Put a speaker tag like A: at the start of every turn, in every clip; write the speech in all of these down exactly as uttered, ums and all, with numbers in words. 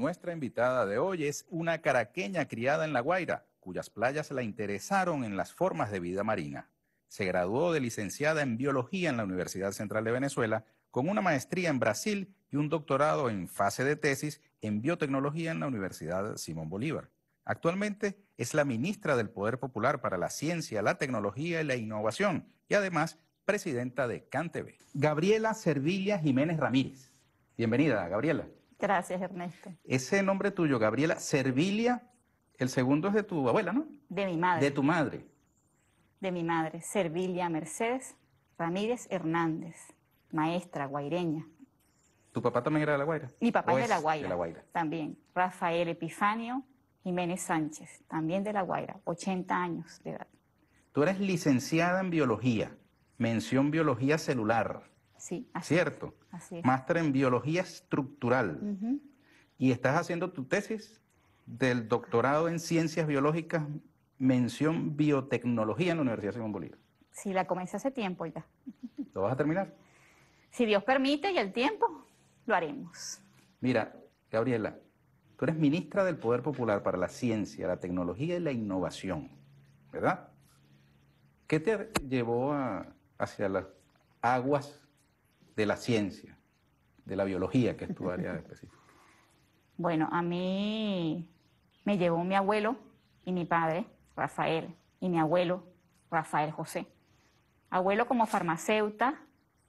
A: Nuestra invitada de hoy es una caraqueña criada en La Guaira, cuyas playas la interesaron en las formas de vida marina. Se graduó de licenciada en Biología en la Universidad Central de Venezuela, con una maestría en Brasil y un doctorado en fase de tesis en Biotecnología en la Universidad Simón Bolívar. Actualmente es la ministra del Poder Popular para la Ciencia, la Tecnología y la Innovación y además presidenta de CanTV. Gabriela Servilia Jiménez Ramírez. Bienvenida, Gabriela.
B: Gracias, Ernesto.
A: Ese nombre tuyo, Gabriela Servilia, el segundo es de tu abuela, ¿no?
B: De mi madre.
A: De tu madre.
B: De mi madre, Servilia Mercedes Ramírez Hernández, maestra guaireña.
A: ¿Tu papá también era de La Guaira?
B: Mi papá
A: ¿O
B: es de La Guaira.
A: De La Guaira.
B: También. Rafael Epifanio Jiménez Sánchez, también de La Guaira, ochenta años de edad.
A: Tú eres licenciada en Biología, mención Biología Celular.
B: Sí, así
A: ¿Cierto?
B: Es, así es.
A: Máster en Biología Estructural.
B: Uh-huh.
A: Y estás haciendo tu tesis del doctorado en Ciencias Biológicas, mención Biotecnología en la Universidad Simón Bolívar.
B: Sí, la comencé hace tiempo ya.
A: ¿Lo vas a terminar?
B: Si Dios permite y el tiempo, lo haremos.
A: Mira, Gabriela, tú eres ministra del Poder Popular para la Ciencia, la Tecnología y la Innovación, ¿verdad? ¿Qué te llevó a, hacia las aguas de la ciencia, de la biología, que es tu área específica?
B: Bueno, a mí me llevó mi abuelo y mi padre, Rafael, y mi abuelo, Rafael José. Abuelo como farmacéuta,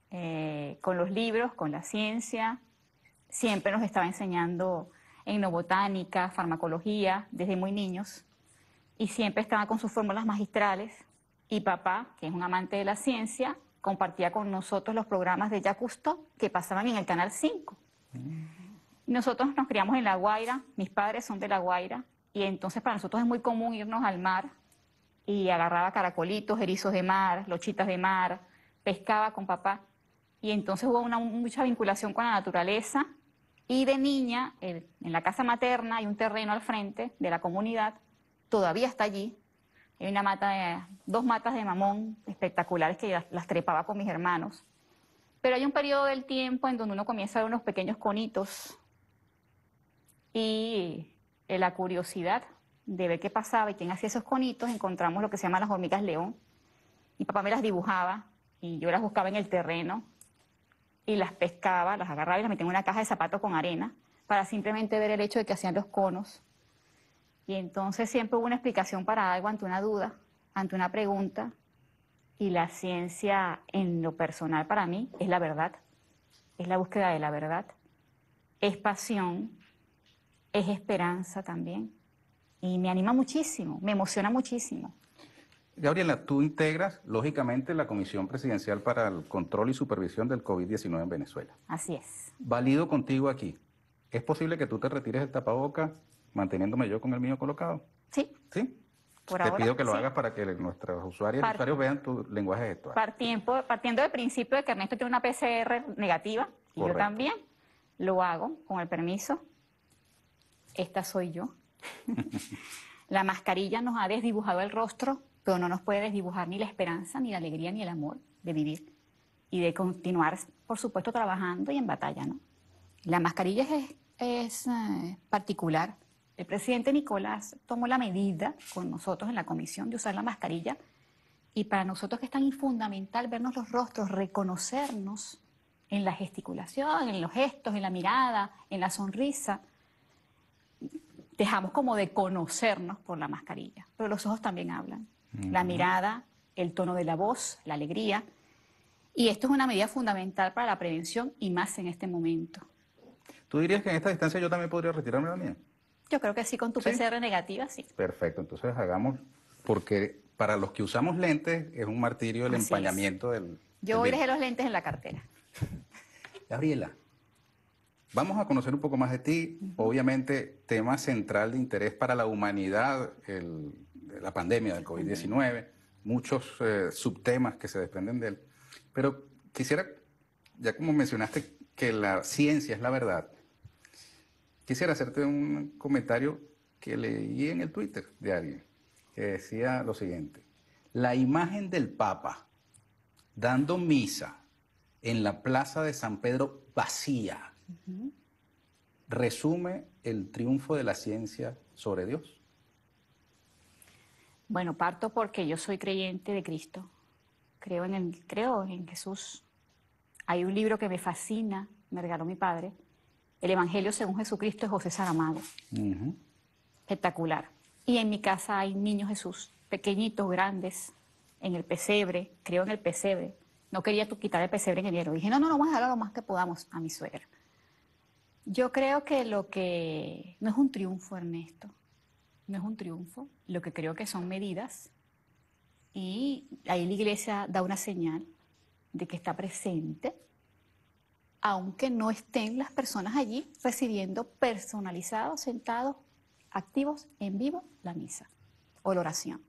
B: eh, con los libros, con la ciencia, siempre nos estaba enseñando etnobotánica, farmacología, desde muy niños, y siempre estaba con sus fórmulas magistrales. Y papá, que es un amante de la ciencia, compartía con nosotros los programas de Jacques Cousteau que pasaban en el Canal cinco. Mm. Nosotros nos criamos en La Guaira, mis padres son de La Guaira, y entonces para nosotros es muy común irnos al mar y agarraba caracolitos, erizos de mar, lochitas de mar, pescaba con papá, y entonces hubo una mucha vinculación con la naturaleza. Y de niña, el, en la casa materna hay un terreno al frente de la comunidad, todavía está allí. Hay una mata de, dos matas de mamón espectaculares que las, las trepaba con mis hermanos. Pero hay un periodo del tiempo en donde uno comienza a ver unos pequeños conitos y en la curiosidad de ver qué pasaba y quién hacía esos conitos, encontramos lo que se llaman las hormigas león. Mi papá me las dibujaba y yo las buscaba en el terreno y las pescaba, las agarraba y las metía en una caja de zapatos con arena para simplemente ver el hecho de que hacían los conos. Y entonces siempre hubo una explicación para algo ante una duda, ante una pregunta, y la ciencia en lo personal para mí es la verdad, es la búsqueda de la verdad, es pasión, es esperanza también, y me anima muchísimo, me emociona muchísimo.
A: Gabriela, tú integras, lógicamente, la Comisión Presidencial para el Control y Supervisión del COVID diecinueve en Venezuela.
B: Así es.
A: Valido contigo aquí. ¿Es posible que tú te retires el tapaboca manteniéndome yo con el mío colocado?
B: Sí.
A: ¿Sí?
B: Por
A: Te
B: ahora,
A: pido que lo
B: sí.
A: hagas para que nuestros usuarios,
B: Part
A: usuarios vean tu lenguaje gestual.
B: Partiendo, partiendo del principio de que Ernesto tiene una P C R negativa, y
A: Correcto.
B: yo también, lo hago con el permiso. Esta soy yo. La mascarilla nos ha desdibujado el rostro, pero no nos puede desdibujar ni la esperanza, ni la alegría, ni el amor de vivir y de continuar, por supuesto, trabajando y en batalla, ¿no? La mascarilla es, es eh, particular. El presidente Nicolás tomó la medida con nosotros en la comisión de usar la mascarilla, y para nosotros que es tan fundamental vernos los rostros, reconocernos en la gesticulación, en los gestos, en la mirada, en la sonrisa. Dejamos como de conocernos por la mascarilla, pero los ojos también hablan. Uh-huh. La mirada, el tono de la voz, la alegría. Y esto es una medida fundamental para la prevención y más en este momento.
A: ¿Tú dirías que en esta distancia yo también podría retirarme la mía?
B: Yo creo que sí, con tu
A: ¿Sí?
B: P C R negativa, sí.
A: Perfecto, entonces hagamos, porque para los que usamos lentes es un martirio el
B: Así
A: empañamiento
B: es.
A: del...
B: Yo
A: del
B: hoy dejé los lentes en la cartera.
A: Gabriela, vamos a conocer un poco más de ti. Uh-huh. Obviamente, tema central de interés para la humanidad, el, la pandemia del COVID diecinueve, uh-huh. muchos eh, subtemas que se desprenden de él. Pero quisiera, ya como mencionaste que la ciencia es la verdad, quisiera hacerte un comentario que leí en el Twitter de alguien, que decía lo siguiente: la imagen del Papa dando misa en la plaza de San Pedro vacía, uh-huh. resume el triunfo de la ciencia sobre Dios?
B: Bueno, parto porque yo soy creyente de Cristo. Creo en, el, creo en Jesús. Hay un libro que me fascina, me regaló mi padre, El Evangelio según Jesucristo de José Saramago.
A: Uh-huh.
B: Espectacular. Y en mi casa hay niños Jesús, pequeñitos, grandes, en el pesebre, creo en el pesebre. No quería quitar el pesebre en enero. Dije, no, no, no, vamos a dejarlo lo más que podamos a mi suegra. Yo creo que lo que no es un triunfo, Ernesto, no es un triunfo, lo que creo que son medidas, y ahí la iglesia da una señal de que está presente, aunque no estén las personas allí recibiendo personalizados, sentados, activos, en vivo, la misa o la oración.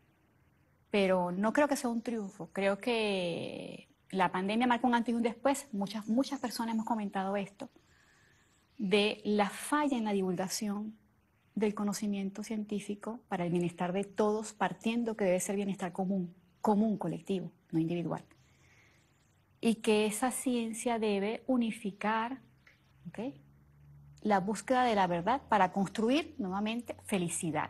B: Pero no creo que sea un triunfo, creo que la pandemia marcó un antes y un después, muchas, muchas personas hemos comentado esto, de la falla en la divulgación del conocimiento científico para el bienestar de todos, partiendo que debe ser bienestar común, común, colectivo, no individual. Y que esa ciencia debe unificar, ¿okay?, la búsqueda de la verdad para construir nuevamente felicidad.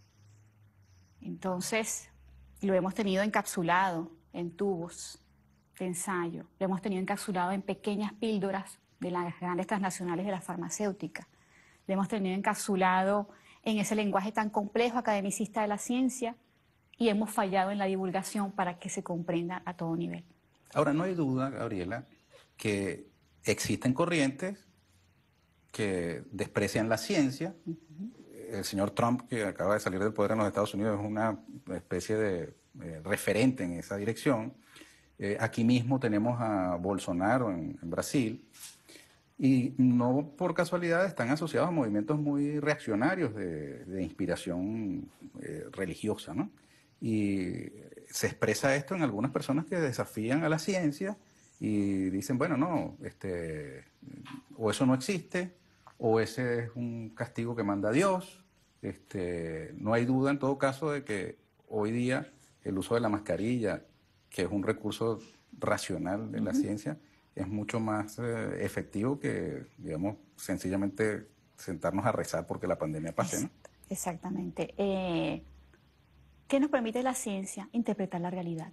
B: Entonces, lo hemos tenido encapsulado en tubos de ensayo, lo hemos tenido encapsulado en pequeñas píldoras de las grandes transnacionales de la farmacéutica, lo hemos tenido encapsulado en ese lenguaje tan complejo academicista de la ciencia y hemos fallado en la divulgación para que se comprenda a todo nivel.
A: Ahora, no hay duda, Gabriela, que existen corrientes que desprecian la ciencia. Uh-huh. El señor Trump, que acaba de salir del poder en los Estados Unidos, es una especie de eh, referente en esa dirección. Eh, aquí mismo tenemos a Bolsonaro en, en Brasil, y no por casualidad están asociados a movimientos muy reaccionarios de, de inspiración eh, religiosa, ¿no? Y se expresa esto en algunas personas que desafían a la ciencia y dicen, bueno, no, este, o eso no existe, o ese es un castigo que manda Dios. Este, no hay duda en todo caso de que hoy día el uso de la mascarilla, que es un recurso racional de la uh-huh. ciencia, es mucho más eh, efectivo que, digamos, sencillamente sentarnos a rezar porque la pandemia pase, ¿no?
B: Exactamente. Eh, ¿Qué nos permite la ciencia? Interpretar la realidad,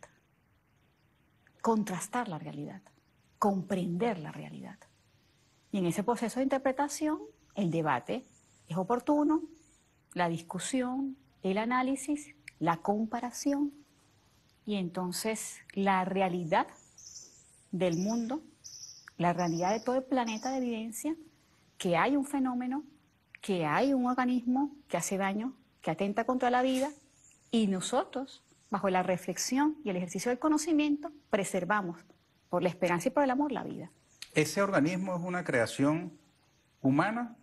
B: contrastar la realidad, comprender la realidad. Y en ese proceso de interpretación, el debate es oportuno, la discusión, el análisis, la comparación, y entonces la realidad del mundo, la realidad de todo el planeta de evidencia que hay un fenómeno, que hay un organismo que hace daño, que atenta contra la vida, y nosotros, bajo la reflexión y el ejercicio del conocimiento, preservamos, por la esperanza y por el amor, la vida.
A: ¿Ese organismo es una creación humana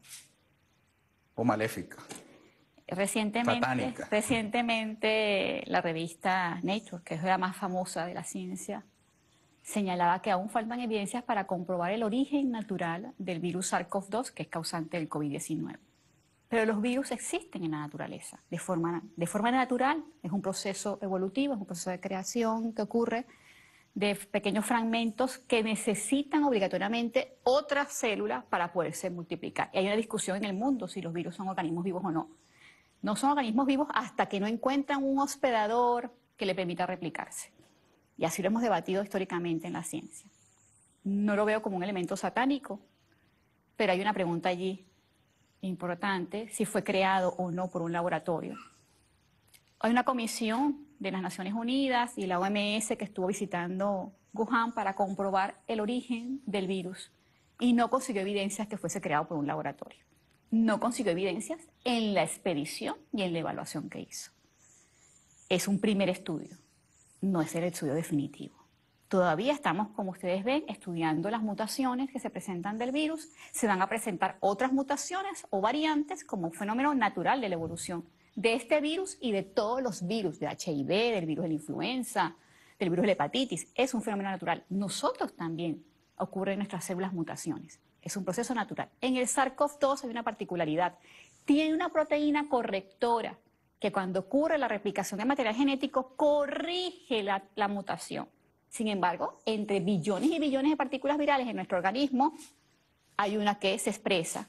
A: o maléfica?
B: Recientemente, recientemente la revista Nature, que es la más famosa de la ciencia, señalaba que aún faltan evidencias para comprobar el origen natural del virus SARS-CoV dos, que es causante del COVID diecinueve. Pero los virus existen en la naturaleza, de forma, de forma natural, es un proceso evolutivo, es un proceso de creación que ocurre de pequeños fragmentos que necesitan obligatoriamente otras células para poderse multiplicar. Y hay una discusión en el mundo si los virus son organismos vivos o no. No son organismos vivos hasta que no encuentran un hospedador que le permita replicarse. Y así lo hemos debatido históricamente en la ciencia. No lo veo como un elemento satánico, pero hay una pregunta allí importante, si fue creado o no por un laboratorio. Hay una comisión de las Naciones Unidas y la O M S que estuvo visitando Wuhan para comprobar el origen del virus y no consiguió evidencias que fuese creado por un laboratorio. No consiguió evidencias en la expedición y en la evaluación que hizo. Es un primer estudio, no es el estudio definitivo. Todavía estamos, como ustedes ven, estudiando las mutaciones que se presentan del virus. Se van a presentar otras mutaciones o variantes como un fenómeno natural de la evolución de este virus y de todos los virus, de H I V, del virus de la influenza, del virus de la hepatitis. Es un fenómeno natural. Nosotros también ocurren en nuestras células mutaciones. Es un proceso natural. En el SARS-CoV dos hay una particularidad. Tiene una proteína correctora que cuando ocurre la replicación de material genético corrige la, la mutación. Sin embargo, entre billones y billones de partículas virales en nuestro organismo hay una que se expresa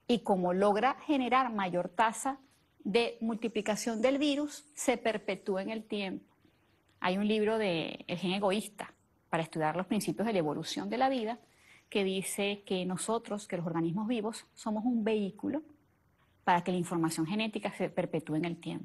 B: y como logra generar mayor tasa de multiplicación del virus, se perpetúa en el tiempo. Hay un libro de El gen egoísta para estudiar los principios de la evolución de la vida que dice que nosotros, que los organismos vivos, somos un vehículo para que la información genética se perpetúe en el tiempo.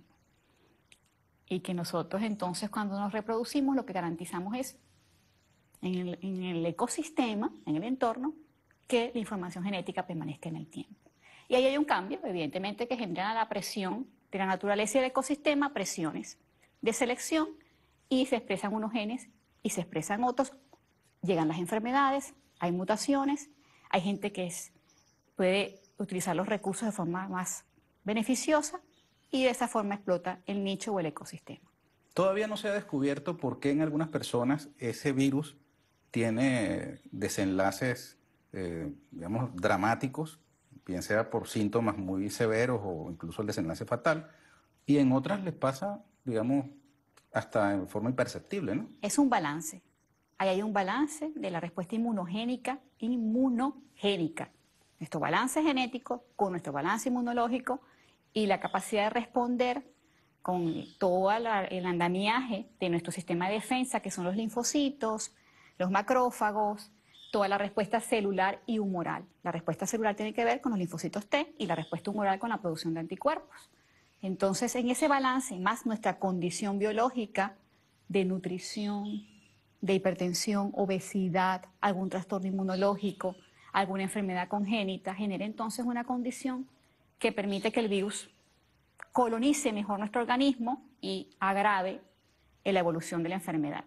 B: Y que nosotros entonces cuando nos reproducimos lo que garantizamos es en el, en el ecosistema, en el entorno, que la información genética permanezca en el tiempo. Y ahí hay un cambio, evidentemente, que genera la presión de la naturaleza y del ecosistema, presiones de selección, y se expresan unos genes y se expresan otros, llegan las enfermedades, hay mutaciones, hay gente que es, puede utilizar los recursos de forma más beneficiosa y de esa forma explota el nicho o el ecosistema.
A: Todavía no se ha descubierto por qué en algunas personas ese virus tiene desenlaces, eh, digamos, dramáticos, bien sea por síntomas muy severos o incluso el desenlace fatal, y en otras les pasa, digamos, hasta en forma imperceptible, ¿no?
B: Es un balance. Ahí hay un balance de la respuesta inmunogénica, inmunogénica. Nuestro balance genético con nuestro balance inmunológico y la capacidad de responder con todo la, el andamiaje de nuestro sistema de defensa, que son los linfocitos, los macrófagos, toda la respuesta celular y humoral. La respuesta celular tiene que ver con los linfocitos T y la respuesta humoral con la producción de anticuerpos. Entonces, en ese balance, más nuestra condición biológica de nutrición, de hipertensión, obesidad, algún trastorno inmunológico, alguna enfermedad congénita, genera entonces una condición que permite que el virus colonice mejor nuestro organismo y agrave la evolución de la enfermedad.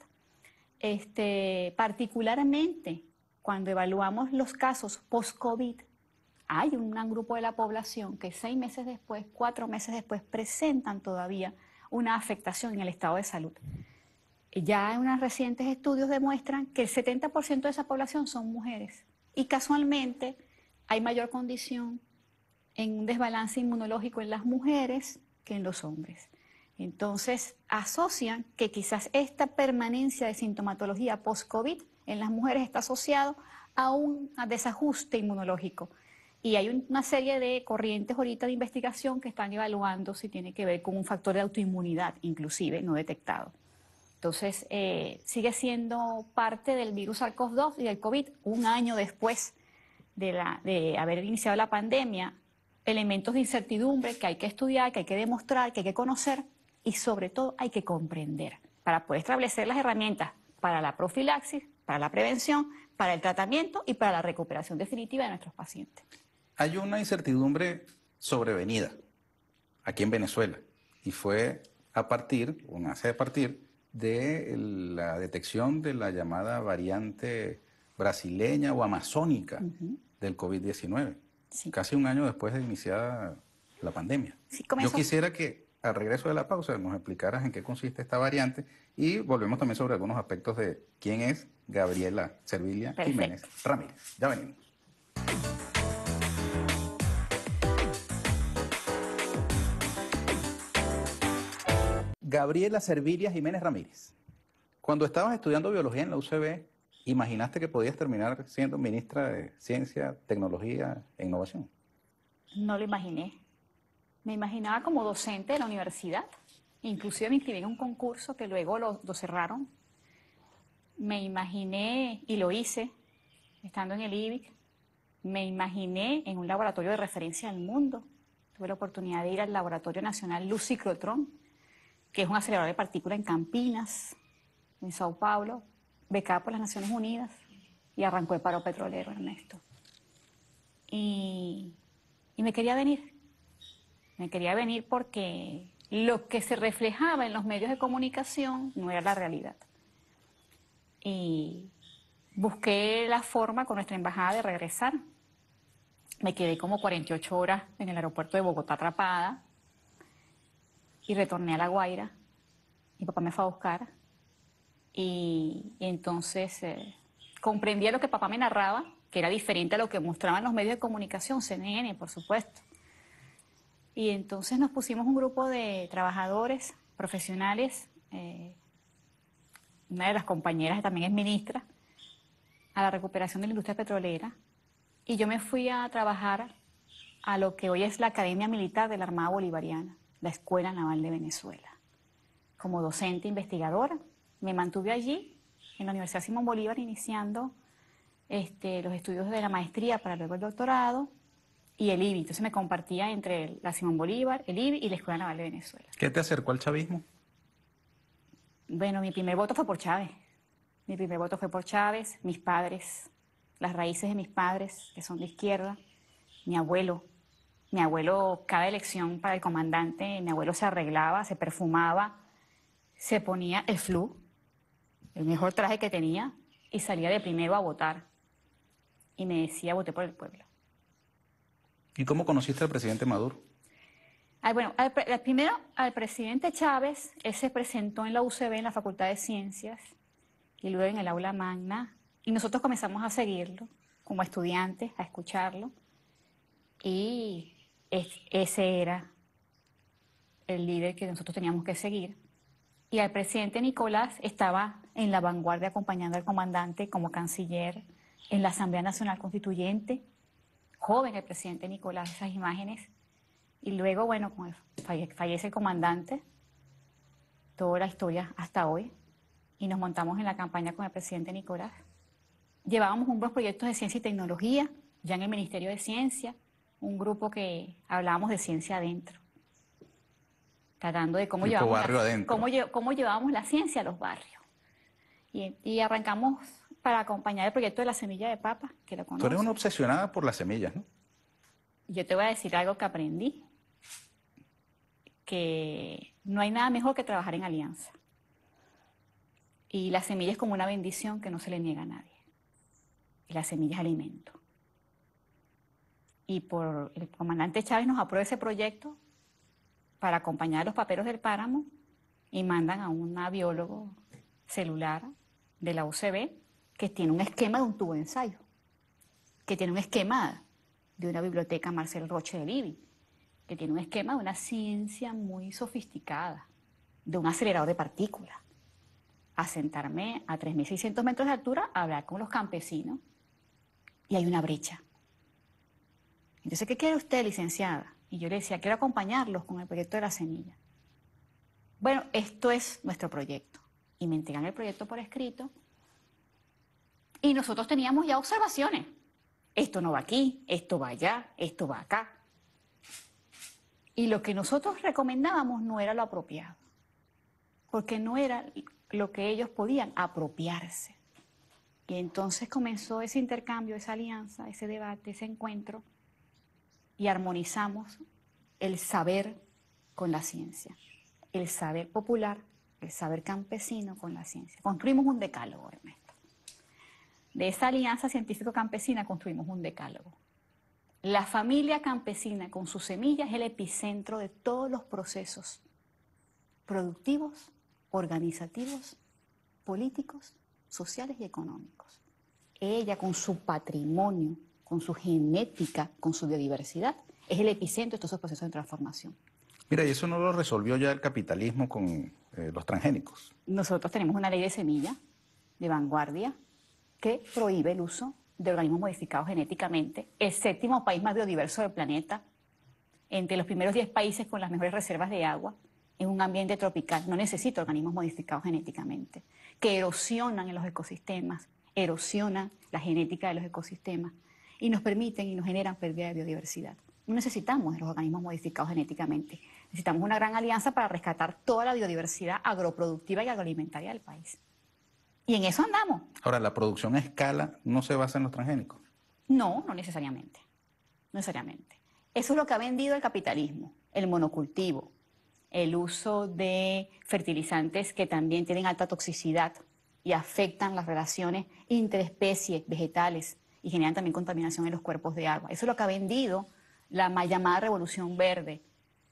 B: Este, particularmente, cuando evaluamos los casos post-COVID, hay un gran grupo de la población que seis meses después, cuatro meses después, presentan todavía una afectación en el estado de salud. Ya en unos recientes estudios demuestran que el setenta por ciento de esa población son mujeres y casualmente hay mayor condición en un desbalance inmunológico en las mujeres que en los hombres. Entonces asocian que quizás esta permanencia de sintomatología post-COVID en las mujeres está asociado a un desajuste inmunológico. Y hay una serie de corrientes ahorita de investigación que están evaluando si tiene que ver con un factor de autoinmunidad, inclusive no detectado. Entonces, eh, sigue siendo parte del virus SARS-CoV dos y del COVID, un año después de, la, de haber iniciado la pandemia, elementos de incertidumbre que hay que estudiar, que hay que demostrar, que hay que conocer y sobre todo hay que comprender para poder establecer las herramientas para la profilaxis, para la prevención, para el tratamiento y para la recuperación definitiva de nuestros pacientes.
A: Hay una incertidumbre sobrevenida aquí en Venezuela y fue a partir, o nace a partir, de la detección de la llamada variante brasileña o amazónica uh-huh. del COVID diecinueve, sí. Casi un año después de iniciada la pandemia.
B: Sí,
A: Yo quisiera que al regreso de la pausa nos explicaras en qué consiste esta variante y volvemos también sobre algunos aspectos de quién es Gabriela Servilia Perfecto. Jiménez Ramírez. Ya venimos. Gabriela Servilia Jiménez Ramírez, cuando estabas estudiando biología en la U C B, ¿imaginaste que podías terminar siendo ministra de Ciencia, Tecnología e Innovación?
B: No lo imaginé. Me imaginaba como docente de la universidad. Inclusive me inscribí en un concurso que luego lo, lo cerraron. Me imaginé, y lo hice, estando en el I B I C, me imaginé en un laboratorio de referencia del mundo. Tuve la oportunidad de ir al Laboratorio Nacional Luz Ciclotrón, que es un acelerador de partículas en Campinas, en Sao Paulo, becada por las Naciones Unidas, y arrancó el paro petrolero, Ernesto. Y, y me quería venir. Me quería venir porque lo que se reflejaba en los medios de comunicación no era la realidad. Y busqué la forma con nuestra embajada de regresar. Me quedé como cuarenta y ocho horas en el aeropuerto de Bogotá atrapada y retorné a La Guaira. Mi papá me fue a buscar y, y entonces eh, comprendía lo que papá me narraba, que era diferente a lo que mostraban los medios de comunicación, C N N, por supuesto. Y entonces nos pusimos un grupo de trabajadores, profesionales, eh, una de las compañeras también es ministra, a la recuperación de la industria petrolera. Y yo me fui a trabajar a lo que hoy es la Academia Militar de la Armada Bolivariana, la Escuela Naval de Venezuela. Como docente investigadora, me mantuve allí, en la Universidad Simón Bolívar, iniciando este, los estudios de la maestría para luego el doctorado y el I B I. Entonces me compartía entre la Simón Bolívar, el I B I y la Escuela Naval de Venezuela.
A: ¿Qué te acercó al chavismo?
B: Bueno, mi primer voto fue por Chávez. Mi primer voto fue por Chávez, mis padres, las raíces de mis padres, que son de izquierda, mi abuelo. Mi abuelo, cada elección para el comandante, mi abuelo se arreglaba, se perfumaba, se ponía el flu, el mejor traje que tenía, y salía de primero a votar. Y me decía, voté por el pueblo.
A: ¿Y cómo conociste al presidente Maduro?
B: Ay, bueno, al, al primero, al presidente Chávez, él se presentó en la U C B, en la Facultad de Ciencias, y luego en el aula magna, y nosotros comenzamos a seguirlo, como estudiantes, a escucharlo, y es, ese era el líder que nosotros teníamos que seguir. Y al presidente Nicolás estaba en la vanguardia acompañando al comandante como canciller en la Asamblea Nacional Constituyente, joven el presidente Nicolás, esas imágenes. Y luego, bueno, cuando fallece el comandante, toda la historia hasta hoy, y nos montamos en la campaña con el presidente Nicolás. Llevábamos unos proyectos de ciencia y tecnología, ya en el Ministerio de Ciencia, un grupo que hablábamos de ciencia adentro, tratando de cómo,
A: Tipo
B: llevamos
A: barrio
B: la,
A: adentro.
B: cómo, cómo llevábamos la ciencia a los barrios. Y, y arrancamos para acompañar el proyecto de la semilla de papa, que lo
A: Tú
B: conoces.
A: eres una obsesionada por las semillas, ¿no?
B: Yo te voy a decir algo que aprendí, que no hay nada mejor que trabajar en alianza. Y la semilla es como una bendición que no se le niega a nadie. Y la semilla es alimento. Y por el comandante Chávez nos aprueba ese proyecto para acompañar los paperos del páramo y mandan a una biólogo celular de la U C B que tiene un esquema de un tubo de ensayo, que tiene un esquema de una biblioteca Marcel Roche del I B I, que tiene un esquema de una ciencia muy sofisticada, de un acelerador de partículas. A sentarme a tres mil seiscientos metros de altura a hablar con los campesinos y hay una brecha. Entonces, ¿qué quiere usted, licenciada? Y yo le decía, quiero acompañarlos con el proyecto de la semilla. Bueno, esto es nuestro proyecto. Y me entregan el proyecto por escrito. Y nosotros teníamos ya observaciones. Esto no va aquí, esto va allá, esto va acá. Y lo que nosotros recomendábamos no era lo apropiado. Porque no era lo que ellos podían apropiarse. Y entonces comenzó ese intercambio, esa alianza, ese debate, ese encuentro. Y armonizamos el saber con la ciencia, el saber popular, el saber campesino con la ciencia. Construimos un decálogo, Ernesto. De esa alianza científico-campesina construimos un decálogo. La familia campesina con sus semillas es el epicentro de todos los procesos productivos, organizativos, políticos, sociales y económicos. Ella con su patrimonio, con su genética, con su biodiversidad, es el epicentro de todos esos procesos de transformación.
A: Mira, y eso no lo resolvió ya el capitalismo con eh, los transgénicos.
B: Nosotros tenemos una ley de semilla de vanguardia que prohíbe el uso de organismos modificados genéticamente, el séptimo país más biodiverso del planeta, entre los primeros diez países con las mejores reservas de agua, en un ambiente tropical, no necesita organismos modificados genéticamente, que erosionan en los ecosistemas, erosionan la genética de los ecosistemas y nos permiten y nos generan pérdida de biodiversidad. No necesitamos de los organismos modificados genéticamente, necesitamos una gran alianza para rescatar toda la biodiversidad agroproductiva y agroalimentaria del país. Y en eso andamos.
A: Ahora, ¿la producción a escala no se basa en los transgénicos?
B: No, no necesariamente, no necesariamente. Eso es lo que ha vendido el capitalismo, el monocultivo, el uso de fertilizantes que también tienen alta toxicidad y afectan las relaciones interespecies vegetales y generan también contaminación en los cuerpos de agua. Eso es lo que ha vendido la mal llamada revolución verde.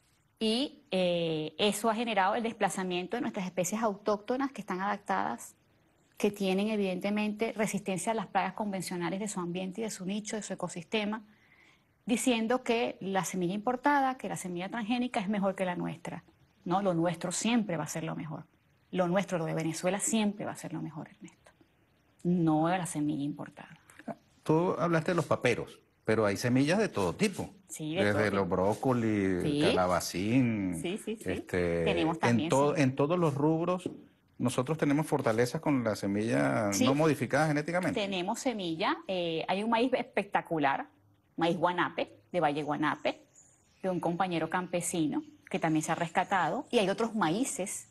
B: Y eh, eso ha generado el desplazamiento de nuestras especies autóctonas que están adaptadas, que tienen evidentemente resistencia a las plagas convencionales de su ambiente y de su nicho, de su ecosistema, diciendo que la semilla importada, que la semilla transgénica es mejor que la nuestra. No, lo nuestro siempre va a ser lo mejor. Lo nuestro, lo de Venezuela, siempre va a ser lo mejor, Ernesto. No de la semilla importada.
A: Tú hablaste de los paperos, Pero hay semillas de todo tipo.
B: Sí, de
A: Desde
B: todo
A: los
B: tipo.
A: brócoli,
B: Sí.
A: calabacín.
B: Sí, sí, sí.
A: Este,
B: Tenemos también
A: en, to-
B: semillas.
A: en todos los rubros, nosotros tenemos fortalezas con las semillas no
B: Sí,
A: modificadas genéticamente.
B: tenemos semilla. Eh, hay un maíz espectacular, maíz Guanape, de Valle Guanape, de un compañero campesino que también se ha rescatado. Y hay otros maíces,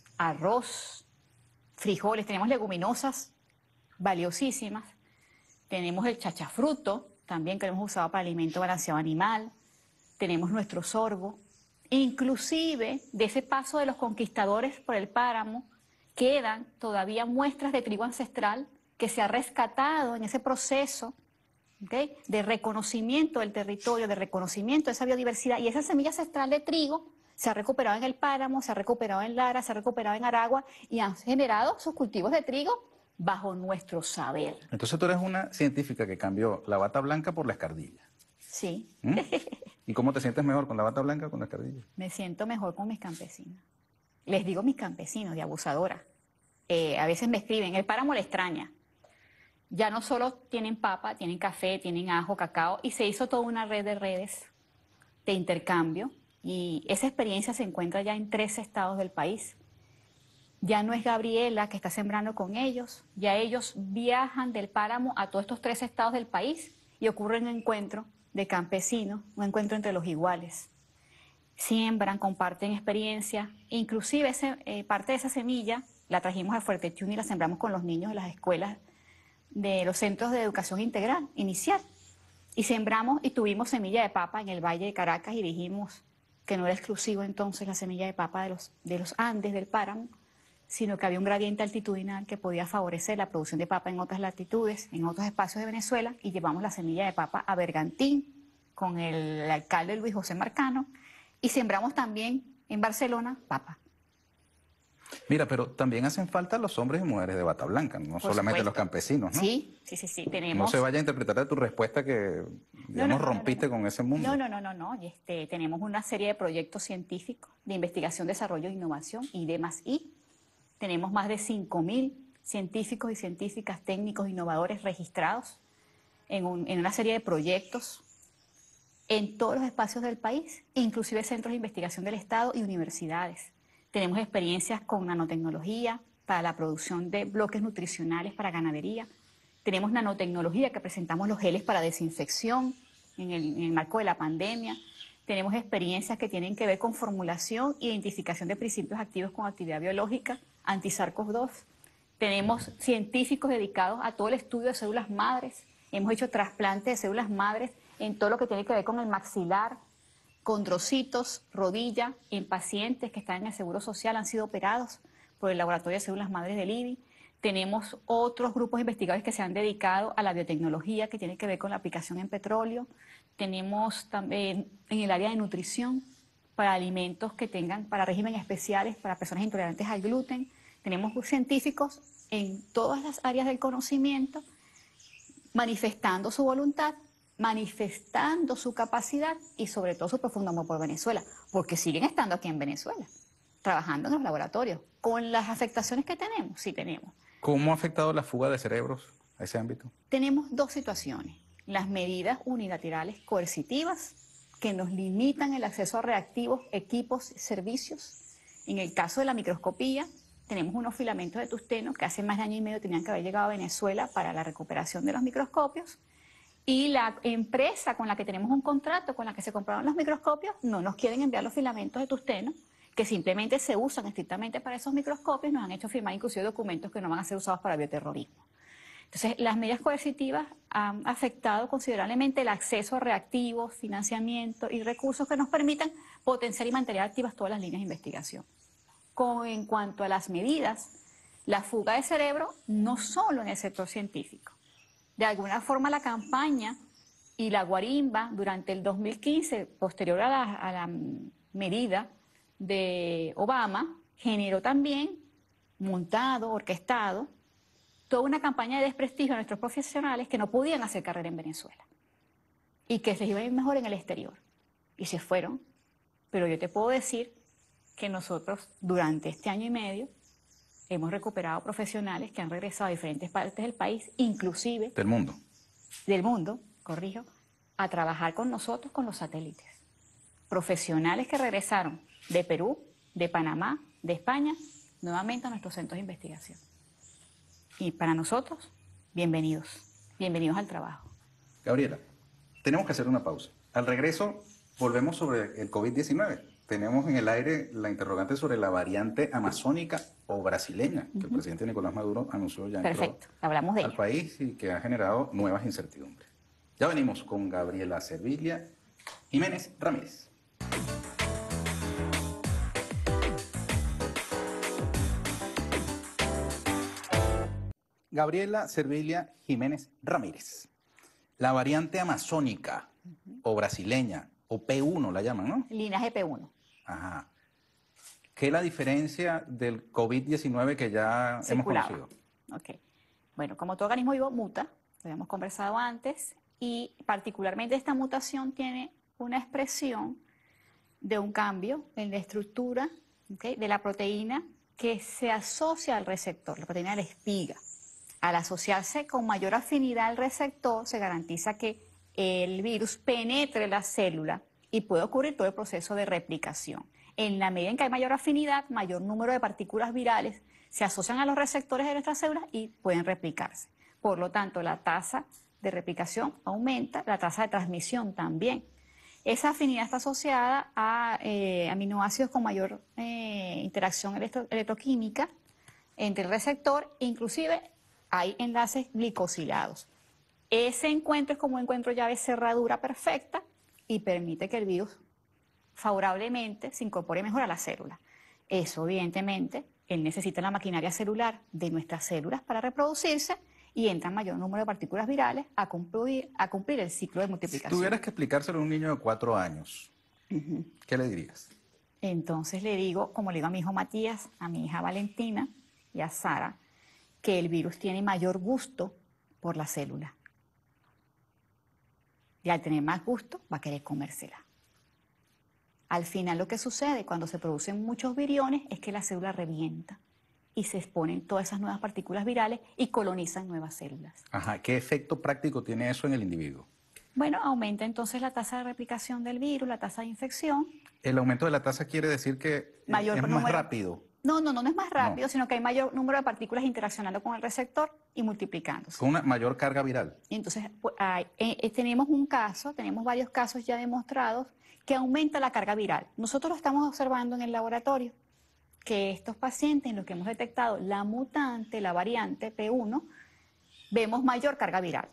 B: arroz, frijoles, tenemos leguminosas valiosísimas. Tenemos el chachafruto, también que lo hemos usado para alimento balanceado animal. Tenemos nuestro sorgo. Inclusive, de ese paso de los conquistadores por el páramo, quedan todavía muestras de trigo ancestral que se ha rescatado en ese proceso, ¿okay?, de reconocimiento del territorio, de reconocimiento de esa biodiversidad. Y esa semilla ancestral de trigo se ha recuperado en el páramo, se ha recuperado en Lara, se ha recuperado en Aragua y han generado sus cultivos de trigo bajo nuestro saber.
A: Entonces tú eres una científica que cambió la bata blanca por la escardilla.
B: Sí.
A: ¿Mm? ¿Y cómo te sientes mejor, con la bata blanca o con la escardilla?
B: Me siento mejor con mis campesinos. Les digo mis campesinos, de abusadora. Eh, a veces me escriben, el páramo le extraña. Ya no solo tienen papa, tienen café, tienen ajo, cacao, y se hizo toda una red de redes de intercambio. Y esa experiencia se encuentra ya en tres estados del país. Ya no es Gabriela que está sembrando con ellos, ya ellos viajan del páramo a todos estos tres estados del país y ocurre un encuentro de campesinos, un encuentro entre los iguales. Siembran, comparten experiencia, inclusive ese, eh, parte de esa semilla la trajimos a Fuerte Tiuna y la sembramos con los niños de las escuelas de los centros de educación integral inicial. Y sembramos y tuvimos semilla de papa en el Valle de Caracas y dijimos que no era exclusivo entonces la semilla de papa de los, de los Andes, del páramo, sino que había un gradiente altitudinal que podía favorecer la producción de papa en otras latitudes, en otros espacios de Venezuela, y llevamos la semilla de papa a Bergantín con el alcalde Luis José Marcano, y sembramos también en Barcelona papa.
A: Mira, pero también hacen falta los hombres y mujeres de bata blanca, no
B: Por
A: solamente
B: supuesto.
A: los campesinos, ¿no?
B: Sí, sí, sí, sí, tenemos...
A: No se vaya a interpretar de tu respuesta que, digamos,
B: No, no, no,
A: rompiste
B: no, no.
A: con ese mundo.
B: No, no, no, no, no. Y este, tenemos una serie de proyectos científicos de investigación, desarrollo e innovación, I D más I. Tenemos más de cinco mil científicos y científicas, técnicos, innovadores registrados en, un, en una serie de proyectos en todos los espacios del país, inclusive centros de investigación del Estado y universidades. Tenemos experiencias con nanotecnología para la producción de bloques nutricionales para ganadería. Tenemos nanotecnología que presentamos los geles para desinfección en el, en el marco de la pandemia. Tenemos experiencias que tienen que ver con formulación, identificación de principios activos con actividad biológica, anti-SARS-CoV dos. Tenemos científicos dedicados a todo el estudio de células madres. Hemos hecho trasplantes de células madres en todo lo que tiene que ver con el maxilar, condrocitos, rodilla, en pacientes que están en el Seguro Social, han sido operados por el Laboratorio de Células Madres del I B I. Tenemos otros grupos investigadores que se han dedicado a la biotecnología que tiene que ver con la aplicación en petróleo. Tenemos también en el área de nutrición para alimentos que tengan, para regímenes especiales, para personas intolerantes al gluten. Tenemos científicos en todas las áreas del conocimiento manifestando su voluntad, manifestando su capacidad y sobre todo su profundo amor por Venezuela, porque siguen estando aquí en Venezuela, trabajando en los laboratorios. Con las afectaciones que tenemos, sí tenemos.
A: ¿Cómo ha afectado la fuga de cerebros a ese ámbito?
B: Tenemos dos situaciones. Las medidas unilaterales coercitivas que nos limitan el acceso a reactivos, equipos, servicios. En el caso de la microscopía, tenemos unos filamentos de tungsteno que hace más de año y medio tenían que haber llegado a Venezuela para la recuperación de los microscopios. Y la empresa con la que tenemos un contrato, con la que se compraron los microscopios, no nos quieren enviar los filamentos de tungsteno, que simplemente se usan estrictamente para esos microscopios, nos han hecho firmar inclusive documentos que no van a ser usados para bioterrorismo. Entonces, las medidas coercitivas han afectado considerablemente el acceso a reactivos, financiamiento y recursos que nos permitan potenciar y mantener activas todas las líneas de investigación. Con, en cuanto a las medidas, la fuga de cerebro no solo en el sector científico. De alguna forma la campaña y la guarimba durante el dos mil quince, posterior a la, a la medida de Obama, generó también, montado, orquestado, toda una campaña de desprestigio a nuestros profesionales que no podían hacer carrera en Venezuela y que les iba a ir mejor en el exterior. Y se fueron, pero yo te puedo decir que nosotros durante este año y medio hemos recuperado profesionales que han regresado a diferentes partes del país, inclusive...
A: Del mundo.
B: Del mundo, corrijo, a trabajar con nosotros con los satélites. Profesionales que regresaron de Perú, de Panamá, de España, nuevamente a nuestros centros de investigación. Y para nosotros, bienvenidos, bienvenidos al trabajo.
A: Gabriela, tenemos que hacer una pausa. Al regreso, volvemos sobre el COVID diecinueve. Tenemos en el aire la interrogante sobre la variante amazónica o brasileña, que uh-huh. el presidente Nicolás Maduro anunció ya
B: Perfecto, hablamos de
A: al
B: ella.
A: país y que ha generado nuevas incertidumbres. Ya venimos con Gabriela Servilia Jiménez Ramírez. Gabriela Servilia Jiménez Ramírez. La variante amazónica uh-huh. o brasileña, o P uno la llaman, ¿no?
B: Linaje P uno.
A: Ajá. ¿Qué es la diferencia del COVID diecinueve que ya
B: Circulaba.
A: hemos conocido?
B: Ok. Bueno, como todo organismo vivo muta, lo habíamos conversado antes, y particularmente esta mutación tiene una expresión de un cambio en la estructura, ¿okay?, de la proteína que se asocia al receptor, la proteína de la espiga. Al asociarse con mayor afinidad al receptor, se garantiza que el virus penetre la célula y puede ocurrir todo el proceso de replicación. En la medida en que hay mayor afinidad, mayor número de partículas virales se asocian a los receptores de nuestras células y pueden replicarse. Por lo tanto, la tasa de replicación aumenta, la tasa de transmisión también. Esa afinidad está asociada a eh, aminoácidos con mayor eh, interacción electro electroquímica entre el receptor, inclusive hay enlaces glicosilados. Ese encuentro es como un encuentro llave cerradura perfecta y permite que el virus favorablemente se incorpore mejor a la célula. Eso, evidentemente, él necesita la maquinaria celular de nuestras células para reproducirse y entra mayor número de partículas virales a cumplir, a cumplir el ciclo de multiplicación.
A: Si tuvieras que explicárselo a un niño de cuatro años, uh-huh. ¿qué le dirías?
B: Entonces le digo, como le digo a mi hijo Matías, a mi hija Valentina y a Sara, que el virus tiene mayor gusto por la célula. Y al tener más gusto, va a querer comérsela. Al final lo que sucede cuando se producen muchos viriones es que la célula revienta y se exponen todas esas nuevas partículas virales y colonizan nuevas células.
A: Ajá, ¿qué efecto práctico tiene eso en el individuo?
B: Bueno, aumenta entonces la tasa de replicación del virus, la tasa de infección.
A: ¿El aumento de la tasa quiere decir que mayor es número... más rápido?
B: No, no, no, no es más rápido, no. Sino que hay mayor número de partículas interaccionando con el receptor y multiplicándose.
A: Con una mayor carga viral.
B: Y entonces pues, hay, eh, tenemos un caso, tenemos varios casos ya demostrados que aumenta la carga viral. Nosotros lo estamos observando en el laboratorio, que estos pacientes en los que hemos detectado la mutante, la variante P uno, vemos mayor carga viral.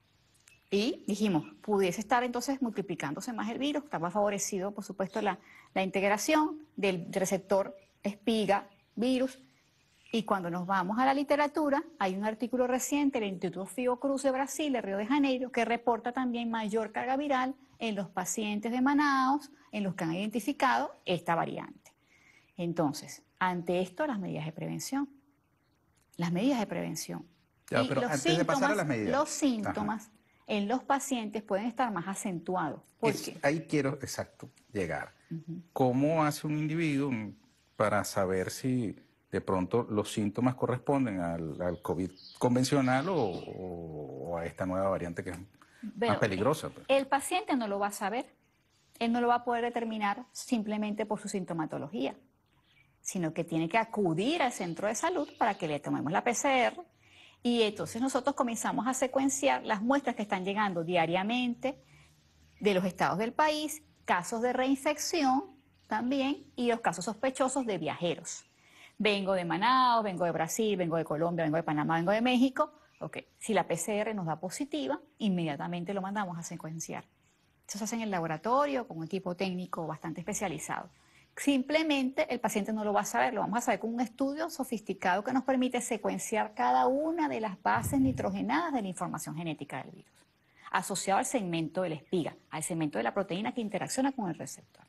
B: Y dijimos, pudiese estar entonces multiplicándose más el virus, estaba favorecido, por supuesto, la, la integración del receptor espiga virus. Y cuando nos vamos a la literatura, hay un artículo reciente del Instituto Fiocruz de Brasil, de Río de Janeiro, que reporta también mayor carga viral en los pacientes de Manaos, en los que han identificado esta variante. Entonces, ante esto, las medidas de prevención. Las medidas de prevención.
A: Ya, pero
B: los
A: antes
B: síntomas,
A: de pasar a las medidas.
B: Los síntomas Ajá. en los pacientes pueden estar más acentuados. ¿Por
A: es,
B: qué?
A: Ahí quiero, exacto, llegar. Uh-huh. ¿Cómo hace un individuo para saber si de pronto los síntomas corresponden al, al COVID convencional o, o, o a esta nueva variante que es
B: Pero,
A: más peligrosa? Pues?
B: El paciente no lo va a saber, él no lo va a poder determinar simplemente por su sintomatología, sino que tiene que acudir al centro de salud para que le tomemos la P C R y entonces nosotros comenzamos a secuenciar las muestras que están llegando diariamente de los estados del país, casos de reinfección también y los casos sospechosos de viajeros. Vengo de Manaos, vengo de Brasil, vengo de Colombia, vengo de Panamá, vengo de México. Ok, si la P C R nos da positiva, inmediatamente lo mandamos a secuenciar. Eso se hace en el laboratorio con un equipo técnico bastante especializado. Simplemente el paciente no lo va a saber, lo vamos a saber con un estudio sofisticado que nos permite secuenciar cada una de las bases nitrogenadas de la información genética del virus, asociado al segmento de la espiga, al segmento de la proteína que interacciona con el receptor.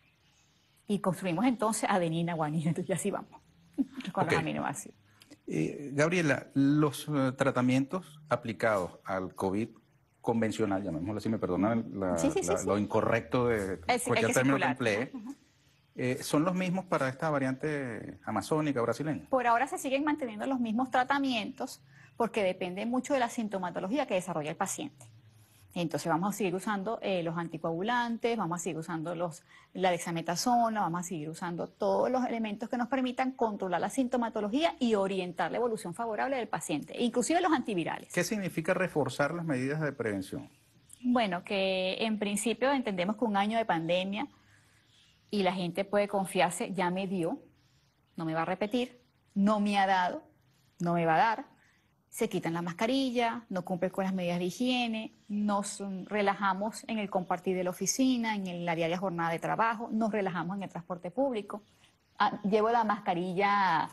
B: Y construimos entonces adenina, guanina, y así vamos, con okay. los aminoácidos.
A: Eh, Gabriela, los uh, tratamientos aplicados al COVID convencional, llamémoslo así, me perdonan la,
B: sí, sí,
A: la,
B: sí,
A: lo
B: sí.
A: incorrecto de
B: es,
A: cualquier término que emplee, uh-huh. eh, ¿son los mismos para esta variante amazónica brasileña?
B: Por ahora se siguen manteniendo los mismos tratamientos porque depende mucho de la sintomatología que desarrolla el paciente. Entonces vamos a seguir usando eh, los anticoagulantes, vamos a seguir usando los, la dexametasona, vamos a seguir usando todos los elementos que nos permitan controlar la sintomatología y orientar la evolución favorable del paciente, inclusive los antivirales.
A: ¿Qué significa reforzar las medidas de prevención?
B: Bueno, que en principio entendemos que un año de pandemia y la gente puede confiarse, ya me dio, no me va a repetir, no me ha dado, no me va a dar. Se quitan la mascarilla, no cumplen con las medidas de higiene, nos relajamos en el compartir de la oficina, en la diaria jornada de trabajo, nos relajamos en el transporte público. Ah, llevo la mascarilla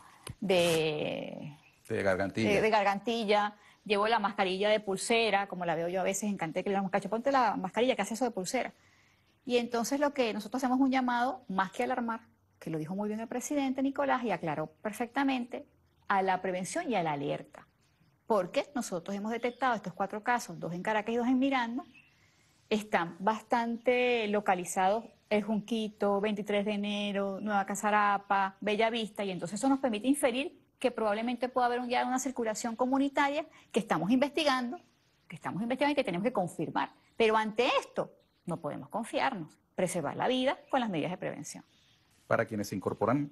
B: de,
A: de, gargantilla.
B: De, de gargantilla, llevo la mascarilla de pulsera, como la veo yo a veces en Canté, que le damos cacho, ponte la mascarilla que hace eso de pulsera. Y entonces lo que nosotros hacemos un llamado, más que alarmar, que lo dijo muy bien el presidente Nicolás y aclaró perfectamente, a la prevención y a la alerta. Porque nosotros hemos detectado estos cuatro casos, dos en Caracas y dos en Miranda, están bastante localizados, el Junquito, veintitrés de enero, Nueva Casarapa, Bellavista, y entonces eso nos permite inferir que probablemente pueda haber ya una circulación comunitaria que estamos investigando, que estamos investigando y que tenemos que confirmar. Pero ante esto no podemos confiarnos, preservar la vida con las medidas de prevención.
A: Para quienes se incorporan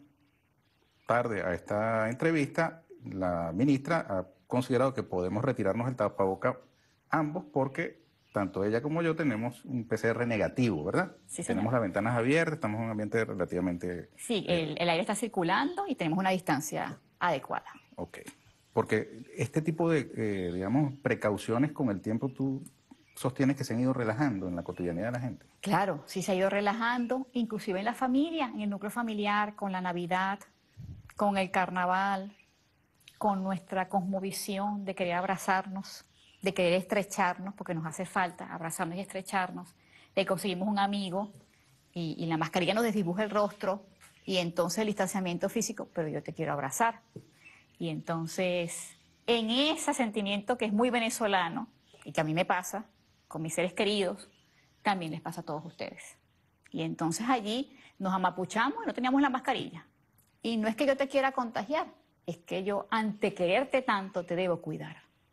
A: tarde a esta entrevista, la ministra ha considerado que podemos retirarnos el tapaboca ambos porque tanto ella como yo tenemos un P C R negativo, ¿verdad?
B: Sí, señor.
A: Tenemos las ventanas abiertas, estamos en un ambiente relativamente...
B: Sí, el, el aire está circulando y tenemos una distancia adecuada.
A: Ok, porque este tipo de, eh, digamos, precauciones con el tiempo tú sostienes que se han ido relajando en la cotidianidad de la gente.
B: Claro, sí se ha ido relajando, inclusive en la familia, en el núcleo familiar, con la Navidad, con el carnaval, con nuestra cosmovisión de querer abrazarnos, de querer estrecharnos, porque nos hace falta abrazarnos y estrecharnos, de conseguimos un amigo y, y la mascarilla nos desdibuja el rostro y entonces el distanciamiento físico, pero yo te quiero abrazar. Y entonces, en ese sentimiento que es muy venezolano y que a mí me pasa con mis seres queridos, también les pasa a todos ustedes. Y entonces allí nos amapuchamos y no teníamos la mascarilla. Y no es que yo te quiera contagiar, es que yo, ante quererte tanto, te debo cuidar.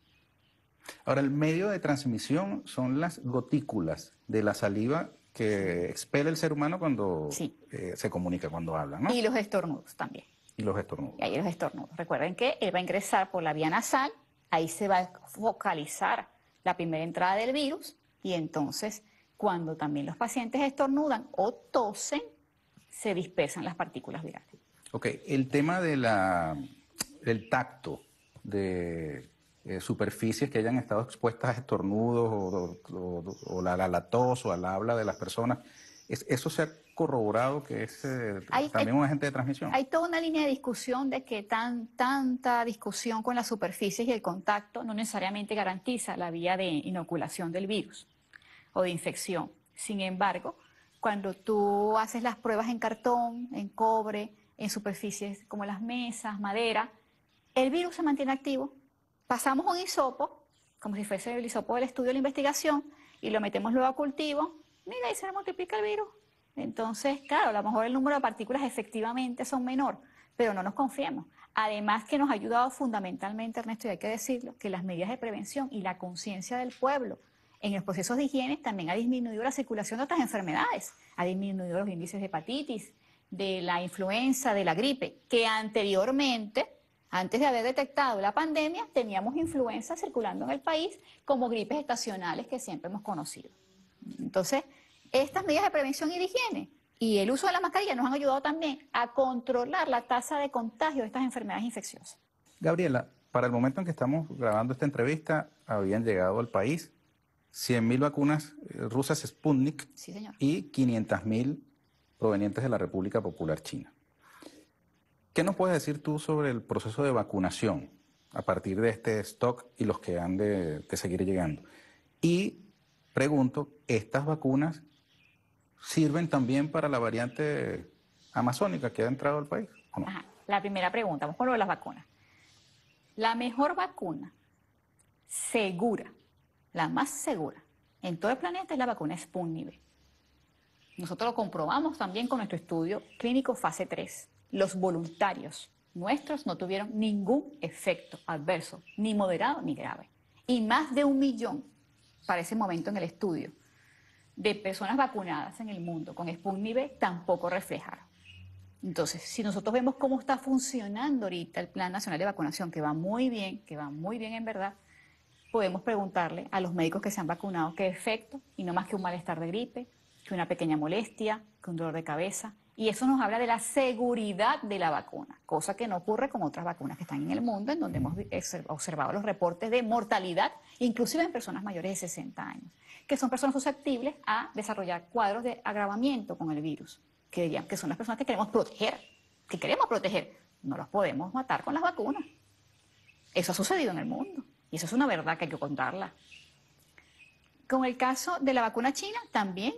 A: Ahora, el medio de transmisión son las gotículas de la saliva que expele el ser humano cuando
B: sí.
A: eh, se comunica, cuando habla, ¿no?
B: Y los estornudos también.
A: Y los estornudos.
B: Y ahí los estornudos. Recuerden que él va a ingresar por la vía nasal, ahí se va a focalizar la primera entrada del virus, y entonces, cuando también los pacientes estornudan o tosen, se dispersan las partículas virales.
A: Ok, el tema de la... el tacto de eh, superficies que hayan estado expuestas a estornudos o, o, o, o la, la, la tos o al habla de las personas, es, ¿eso se ha corroborado que es eh, hay, también hay, un agente de transmisión?
B: Hay toda una línea de discusión de que tan, tanta discusión con las superficies y el contacto no necesariamente garantiza la vía de inoculación del virus o de infección. Sin embargo, cuando tú haces las pruebas en cartón, en cobre, en superficies como las mesas, madera, el virus se mantiene activo. Pasamos un hisopo, como si fuese el hisopo del estudio de la investigación, y lo metemos luego a cultivo. Mira, ahí se multiplica el virus. Entonces, claro, a lo mejor el número de partículas efectivamente son menor, pero no nos confiemos. Además que nos ha ayudado fundamentalmente, Ernesto, y hay que decirlo, que las medidas de prevención y la conciencia del pueblo en los procesos de higiene también ha disminuido la circulación de otras enfermedades, ha disminuido los índices de hepatitis, de la influenza, de la gripe, que anteriormente, antes de haber detectado la pandemia, teníamos influenza circulando en el país como gripes estacionales que siempre hemos conocido. Entonces, estas medidas de prevención y de higiene y el uso de la mascarilla nos han ayudado también a controlar la tasa de contagio de estas enfermedades infecciosas.
A: Gabriela, para el momento en que estamos grabando esta entrevista, habían llegado al país cien mil vacunas rusas Sputnik,
B: sí, señor,
A: y quinientas mil provenientes de la República Popular China. ¿Qué nos puedes decir tú sobre el proceso de vacunación a partir de este stock y los que han de, de seguir llegando? Y pregunto, ¿estas vacunas sirven también para la variante amazónica que ha entrado al país o no?
B: Ajá. La primera pregunta, vamos con lo de las vacunas. La mejor vacuna segura, la más segura en todo el planeta es la vacuna Sputnik V. Nosotros lo comprobamos también con nuestro estudio clínico fase tres. Los voluntarios nuestros no tuvieron ningún efecto adverso, ni moderado ni grave. Y más de un millón para ese momento en el estudio de personas vacunadas en el mundo con Sputnik V tampoco reflejaron. Entonces, si nosotros vemos cómo está funcionando ahorita el Plan Nacional de Vacunación, que va muy bien, que va muy bien en verdad, podemos preguntarle a los médicos que se han vacunado qué efecto, y no más que un malestar de gripe, que una pequeña molestia, que un dolor de cabeza. Y eso nos habla de la seguridad de la vacuna, cosa que no ocurre con otras vacunas que están en el mundo, en donde hemos observado los reportes de mortalidad, inclusive en personas mayores de sesenta años, que son personas susceptibles a desarrollar cuadros de agravamiento con el virus, que, dirían, que son las personas que queremos proteger, que queremos proteger. No los podemos matar con las vacunas. Eso ha sucedido en el mundo, y eso es una verdad que hay que contarla. Con el caso de la vacuna china, también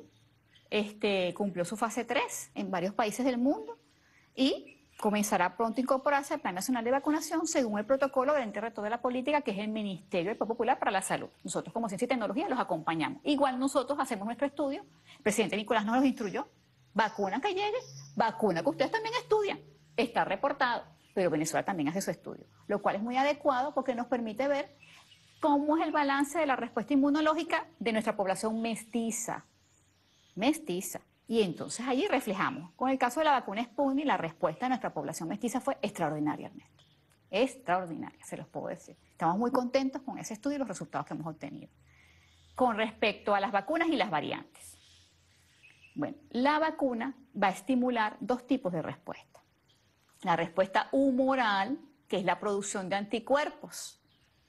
B: Este, cumplió su fase tres en varios países del mundo y comenzará pronto a incorporarse al Plan Nacional de Vacunación según el protocolo del ente rector de la política, que es el Ministerio del Poder Popular para la Salud. Nosotros como Ciencia y Tecnología los acompañamos. Igual nosotros hacemos nuestro estudio, el presidente Nicolás nos los instruyó, vacuna que llegue, vacuna que ustedes también estudian, está reportado, pero Venezuela también hace su estudio, lo cual es muy adecuado porque nos permite ver cómo es el balance de la respuesta inmunológica de nuestra población mestiza. mestiza. Y entonces allí reflejamos. Con el caso de la vacuna Sputnik, la respuesta de nuestra población mestiza fue extraordinaria, Ernesto. Extraordinaria, se los puedo decir. Estamos muy contentos con ese estudio y los resultados que hemos obtenido. Con respecto a las vacunas y las variantes. Bueno, la vacuna va a estimular dos tipos de respuesta. La respuesta humoral, que es la producción de anticuerpos,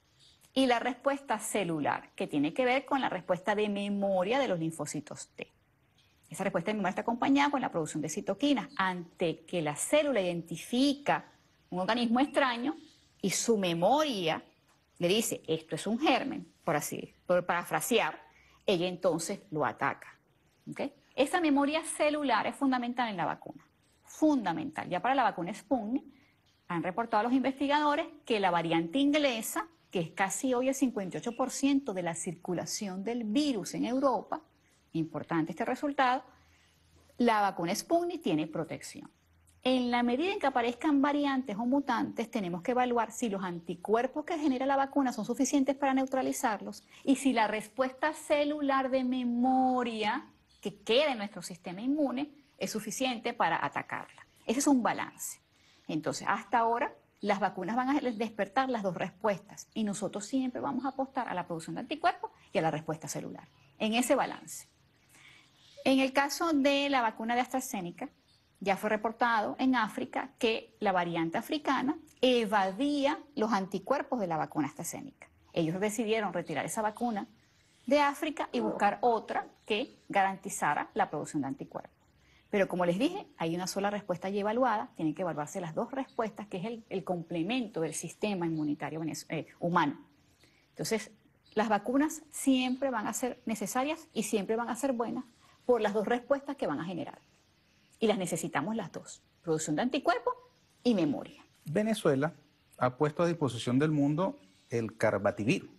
B: y la respuesta celular, que tiene que ver con la respuesta de memoria de los linfocitos T. Esa respuesta de memoria está acompañada con la producción de citoquinas. Ante que la célula identifica un organismo extraño y su memoria le dice, esto es un germen, por así, por parafrasear, ella entonces lo ataca. ¿Okay? Esa memoria celular es fundamental en la vacuna. Fundamental. Ya para la vacuna Sputnik han reportado los investigadores que la variante inglesa, que es casi hoy el cincuenta y ocho por ciento de la circulación del virus en Europa, importante este resultado, la vacuna Sputnik tiene protección. En la medida en que aparezcan variantes o mutantes, tenemos que evaluar si los anticuerpos que genera la vacuna son suficientes para neutralizarlos y si la respuesta celular de memoria que queda en nuestro sistema inmune es suficiente para atacarla. Ese es un balance. Entonces, hasta ahora, las vacunas van a despertar las dos respuestas y nosotros siempre vamos a apostar a la producción de anticuerpos y a la respuesta celular, en ese balance. En el caso de la vacuna de AstraZeneca, ya fue reportado en África que la variante africana evadía los anticuerpos de la vacuna AstraZeneca. Ellos decidieron retirar esa vacuna de África y buscar otra que garantizara la producción de anticuerpos. Pero como les dije, hay una sola respuesta ya evaluada, tienen que evaluarse las dos respuestas, que es el, el complemento del sistema inmunitario eh, humano. Entonces, las vacunas siempre van a ser necesarias y siempre van a ser buenas por las dos respuestas que van a generar. Y las necesitamos las dos, producción de anticuerpos y memoria.
A: Venezuela ha puesto a disposición del mundo el Carbativir.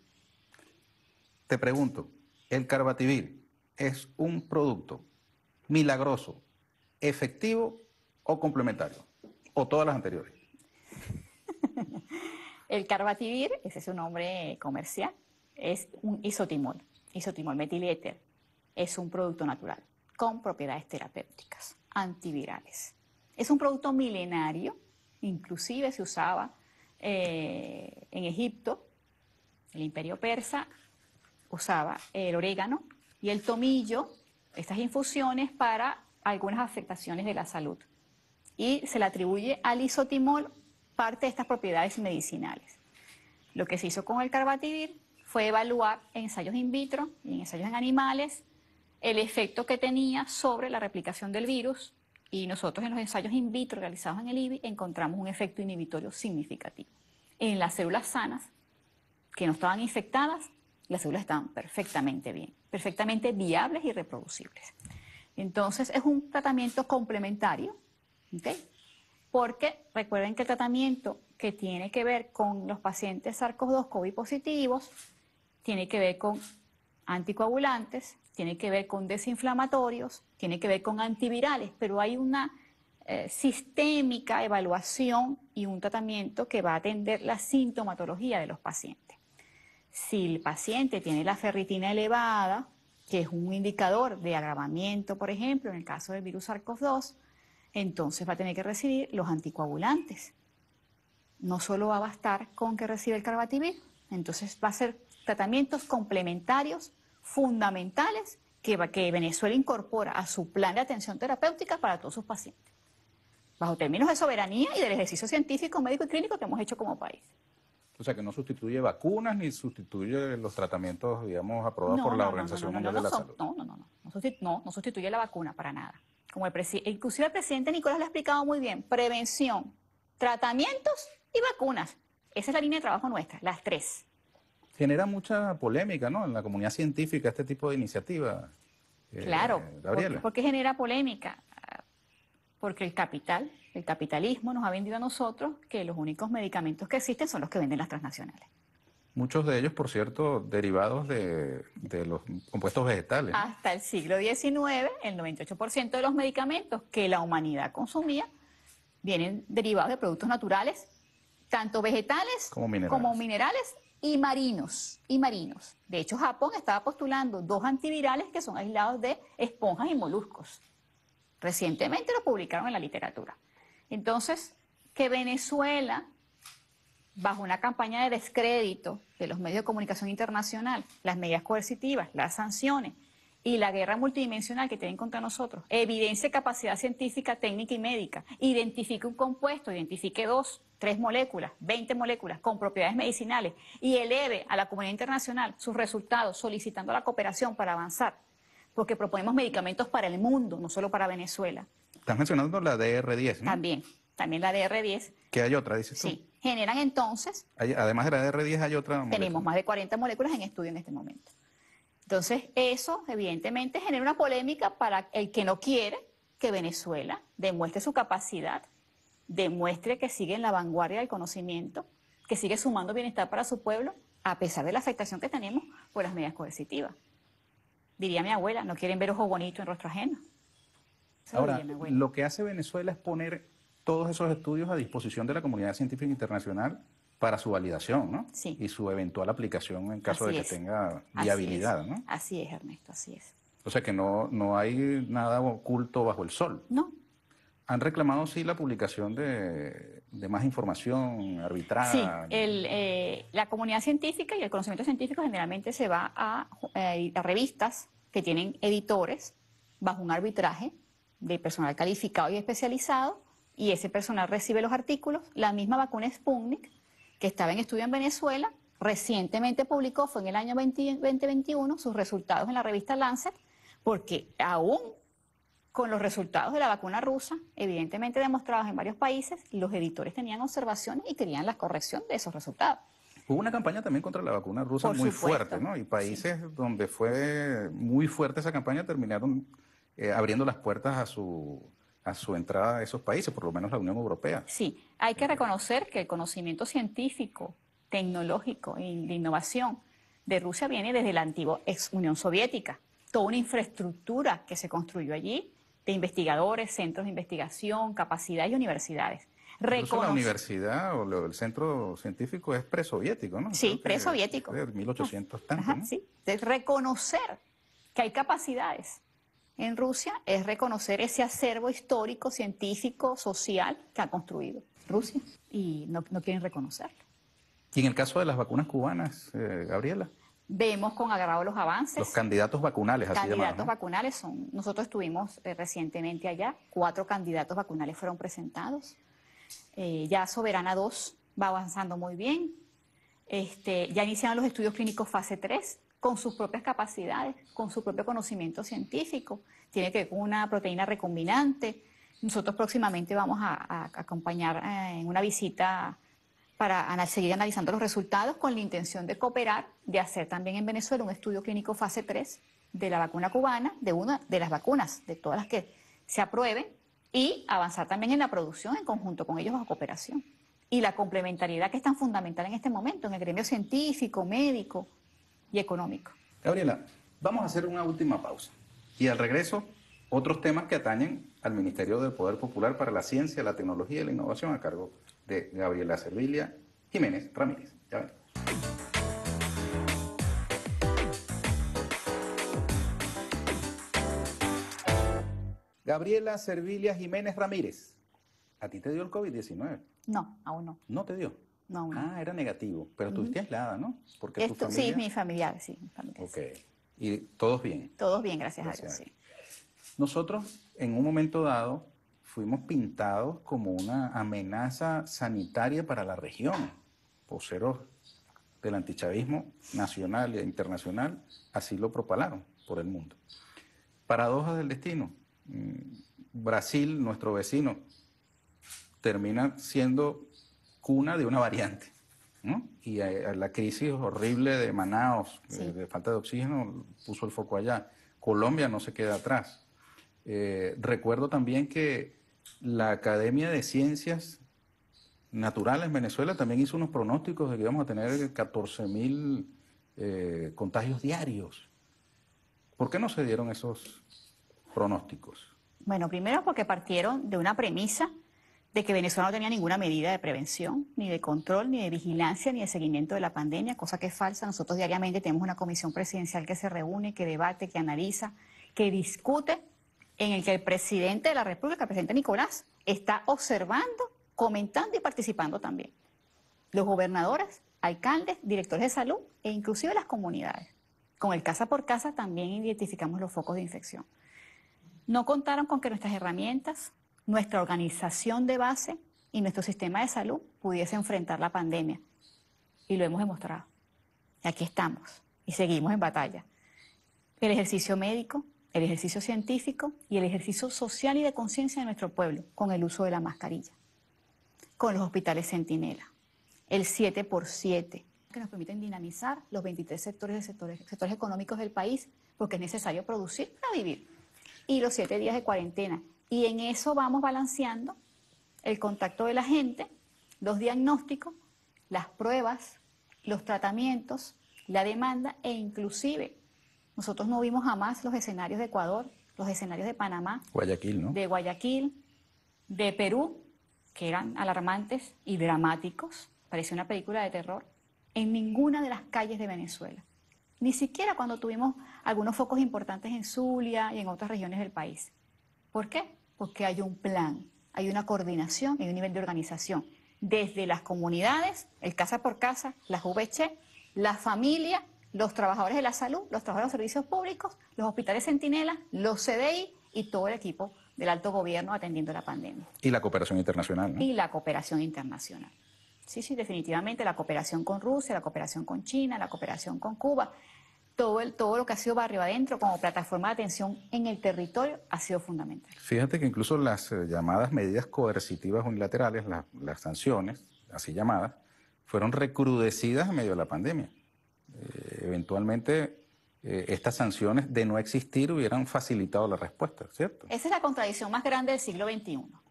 A: Te pregunto, ¿el Carbativir es un producto milagroso, efectivo o complementario? ¿O todas las anteriores?
B: El Carbativir, ese es su nombre comercial, es un isotimol, isotimol metiléter. Es un producto natural con propiedades terapéuticas, antivirales. Es un producto milenario, inclusive se usaba eh, en Egipto, el imperio persa usaba el orégano y el tomillo, estas infusiones para algunas afectaciones de la salud. Y se le atribuye al isotimol parte de estas propiedades medicinales. Lo que se hizo con el Carbativir fue evaluar en ensayos in vitro y en ensayos en animales el efecto que tenía sobre la replicación del virus, y nosotros en los ensayos in vitro realizados en el I B I encontramos un efecto inhibitorio significativo. En las células sanas, que no estaban infectadas, las células estaban perfectamente bien, perfectamente viables y reproducibles. Entonces es un tratamiento complementario, ¿okay? Porque recuerden que el tratamiento que tiene que ver con los pacientes SARS CoV dos COVID positivos tiene que ver con anticoagulantes, tiene que ver con desinflamatorios, tiene que ver con antivirales, pero hay una eh, sistémica evaluación y un tratamiento que va a atender la sintomatología de los pacientes. Si el paciente tiene la ferritina elevada, que es un indicador de agravamiento, por ejemplo, en el caso del virus SARS CoV dos, entonces va a tener que recibir los anticoagulantes. No solo va a bastar con que reciba el carbativir, entonces va a ser tratamientos complementarios fundamentales que, va, que Venezuela incorpora a su plan de atención terapéutica para todos sus pacientes, bajo términos de soberanía y del ejercicio científico, médico y clínico que hemos hecho como país.
A: O sea, que no sustituye vacunas ni sustituye los tratamientos, digamos, aprobados
B: No,
A: por la
B: no, no,
A: Organización
B: no, no, no,
A: Mundial
B: no,
A: de la
B: no,
A: Salud.
B: no, no, no, no, no, sustitu- no, no sustituye la vacuna para nada. Como el presi- inclusive el presidente Nicolás lo ha explicado muy bien, prevención, tratamientos y vacunas. Esa es la línea de trabajo nuestra, las tres.
A: Genera mucha polémica, ¿no?, en la comunidad científica este tipo de iniciativa, eh,
B: Claro, ¿por qué,
A: Gabriela.
B: por qué genera polémica? Ah, Porque el capital, el capitalismo nos ha vendido a nosotros que los únicos medicamentos que existen son los que venden las transnacionales.
A: Muchos de ellos, por cierto, derivados de, de los compuestos vegetales, ¿no?
B: Hasta el siglo diecinueve, el noventa y ocho por ciento de los medicamentos que la humanidad consumía vienen derivados de productos naturales, tanto vegetales
A: Como minerales.
B: como minerales y marinos, y marinos. De hecho, Japón estaba postulando dos antivirales que son aislados de esponjas y moluscos. Recientemente lo publicaron en la literatura. Entonces, que Venezuela, bajo una campaña de descrédito de los medios de comunicación internacional, las medidas coercitivas, las sanciones y la guerra multidimensional que tienen contra nosotros, evidencia capacidad científica, técnica y médica, identifique un compuesto, identifique dos, tres moléculas, veinte moléculas con propiedades medicinales y eleve a la comunidad internacional sus resultados solicitando la cooperación para avanzar, porque proponemos medicamentos para el mundo, no solo para Venezuela.
A: Estás mencionando la D R diez, ¿no?
B: También, también la D R diez.
A: Que hay otra, dices tú.
B: Sí, generan entonces,
A: Hay- además de la D R diez hay otra molécula.
B: tenemos más de cuarenta moléculas en estudio en este momento. Entonces, eso evidentemente genera una polémica para el que no quiere que Venezuela demuestre su capacidad, demuestre que sigue en la vanguardia del conocimiento, que sigue sumando bienestar para su pueblo, a pesar de la afectación que tenemos por las medidas coercitivas. Diría mi abuela, no quieren ver ojo bonito en rostro ajeno. Eso lo
A: Ahora,
B: diría mi abuela.
A: lo que hace Venezuela es poner todos esos estudios a disposición de la comunidad científica internacional para su validación, ¿no?
B: Sí.
A: Y su eventual aplicación en caso
B: Así
A: de que
B: es.
A: tenga
B: Así
A: viabilidad,
B: es.
A: ¿no?
B: Así es, Ernesto, así es.
A: O sea que no, no hay nada oculto bajo el sol.
B: ¿No?
A: Han reclamado, sí, la publicación de, de más información arbitrada.
B: Sí, el, eh, la comunidad científica y el conocimiento científico generalmente se va a, eh, a revistas que tienen editores bajo un arbitraje de personal calificado y especializado, y ese personal recibe los artículos. La misma vacuna Sputnik, que estaba en estudio en Venezuela, recientemente publicó, fue en el año veinte veintiuno, sus resultados en la revista Lancet, porque aún con los resultados de la vacuna rusa, evidentemente demostrados en varios países, los editores tenían observaciones y querían la corrección de esos resultados.
A: Hubo una campaña también contra la vacuna rusa
B: Por
A: muy
B: supuesto.
A: fuerte, ¿no? Y países donde fue muy fuerte esa campaña terminaron eh, abriendo las puertas a su, a su entrada a esos países, por lo menos la Unión Europea.
B: Sí, hay que reconocer que el conocimiento científico, tecnológico y de innovación de Rusia viene desde la antigua ex Unión Soviética. Toda una infraestructura que se construyó allí de investigadores, centros de investigación, capacidad y universidades.
A: Incluso la
B: Reconoce-
A: universidad o lo- el centro científico es presoviético, ¿no?
B: Sí,
A: Creo que
B: presoviético.
A: es de mil ochocientos tanto,
B: Ajá,
A: ¿no?
B: sí. De reconocer que hay capacidades en Rusia es reconocer ese acervo histórico, científico, social que ha construido Rusia y no, no quieren reconocerlo.
A: Y en el caso de las vacunas cubanas, eh, Gabriela,
B: Vemos con agrado los avances.
A: los candidatos vacunales, así
B: Candidatos
A: llamados, ¿no?
B: vacunales son, nosotros estuvimos eh, recientemente allá, cuatro candidatos vacunales fueron presentados. Eh, ya Soberana dos va avanzando muy bien. Este, ya iniciaron los estudios clínicos fase tres con sus propias capacidades, con su propio conocimiento científico. Tiene que ver con una proteína recombinante. Nosotros próximamente vamos a, a- a acompañar eh, en una visita para ana- seguir analizando los resultados con la intención de cooperar, de hacer también en Venezuela un estudio clínico fase tres de la vacuna cubana, de una de las vacunas, de todas las que se aprueben, y avanzar también en la producción en conjunto con ellos bajo cooperación. Y la complementariedad que es tan fundamental en este momento en el gremio científico, médico y económico.
A: Gabriela, vamos a hacer una última pausa. Y al regreso, otros temas que atañen al Ministerio del Poder Popular para la Ciencia, la Tecnología y la Innovación a cargo de Gabriela Servilia Jiménez Ramírez. Ya ven. Gabriela Servilia Jiménez Ramírez, ¿a ti te dio el COVID diecinueve?
B: No, aún no.
A: ¿No te dio?
B: No, aún no.
A: Ah, era negativo, pero
B: Ujú.
A: estuviste aislada, ¿no? Porque tu
B: Esto,
A: familia...
B: Sí, mi familiar, sí. Mi familia,
A: Ok.
B: sí.
A: Y todos bien.
B: Todos bien, gracias,
A: Gracias
B: a
A: a
B: Dios,
A: Dios.
B: sí.
A: Nosotros, en un momento dado, fuimos pintados como una amenaza sanitaria para la región. Voceros del antichavismo nacional e internacional así lo propalaron por el mundo. Paradojas del destino. Mm, Brasil, nuestro vecino, termina siendo cuna de una variante, ¿no? Y a, a la crisis horrible de Manaos,
B: Sí.
A: eh, de falta de oxígeno, puso el foco allá. Colombia no se queda atrás. Eh, recuerdo también que la Academia de Ciencias Naturales en Venezuela también hizo unos pronósticos de que íbamos a tener catorce mil eh, contagios diarios. ¿Por qué no se dieron esos pronósticos?
B: Bueno, primero porque partieron de una premisa de que Venezuela no tenía ninguna medida de prevención, ni de control, ni de vigilancia, ni de seguimiento de la pandemia, cosa que es falsa. Nosotros diariamente tenemos una comisión presidencial que se reúne, que debate, que analiza, que discute, en el que el presidente de la República, el presidente Nicolás, está observando, comentando y participando también. Los gobernadores, alcaldes, directores de salud e inclusive las comunidades. Con el casa por casa también identificamos los focos de infección. No contaron con que nuestras herramientas, nuestra organización de base y nuestro sistema de salud pudiese enfrentar la pandemia. Y lo hemos demostrado. Y aquí estamos y seguimos en batalla. El ejercicio médico, el ejercicio científico y el ejercicio social y de conciencia de nuestro pueblo con el uso de la mascarilla. Con los hospitales Centinela. El siete por siete, que nos permiten dinamizar los veintitrés sectores, de sectores, sectores económicos del país, porque es necesario producir para vivir. Y los siete días de cuarentena. Y en eso vamos balanceando el contacto de la gente, los diagnósticos, las pruebas, los tratamientos, la demanda e inclusive nosotros no vimos jamás los escenarios de Ecuador, los escenarios de Panamá,
A: Guayaquil, ¿no?
B: de Guayaquil, de Perú, que eran alarmantes y dramáticos, parecía una película de terror, en ninguna de las calles de Venezuela. Ni siquiera cuando tuvimos algunos focos importantes en Zulia y en otras regiones del país. ¿Por qué? Porque hay un plan, hay una coordinación, hay un nivel de organización. Desde las comunidades, el casa por casa, las V C, la familia, los trabajadores de la salud, los trabajadores de los servicios públicos, los hospitales Centinela, los C D I y todo el equipo del alto gobierno atendiendo la pandemia.
A: Y la cooperación internacional, ¿no?
B: Y la cooperación internacional. Sí, sí, definitivamente la cooperación con Rusia, la cooperación con China, la cooperación con Cuba, todo, el, todo lo que ha sido barrio adentro como plataforma de atención en el territorio ha sido fundamental.
A: Fíjate que incluso las eh, llamadas medidas coercitivas unilaterales, la- las sanciones, así llamadas, fueron recrudecidas en medio de la pandemia. Eh, eventualmente, eh, estas sanciones, de no existir, hubieran facilitado la respuesta, ¿cierto?
B: Esa es la contradicción más grande del siglo veintiuno.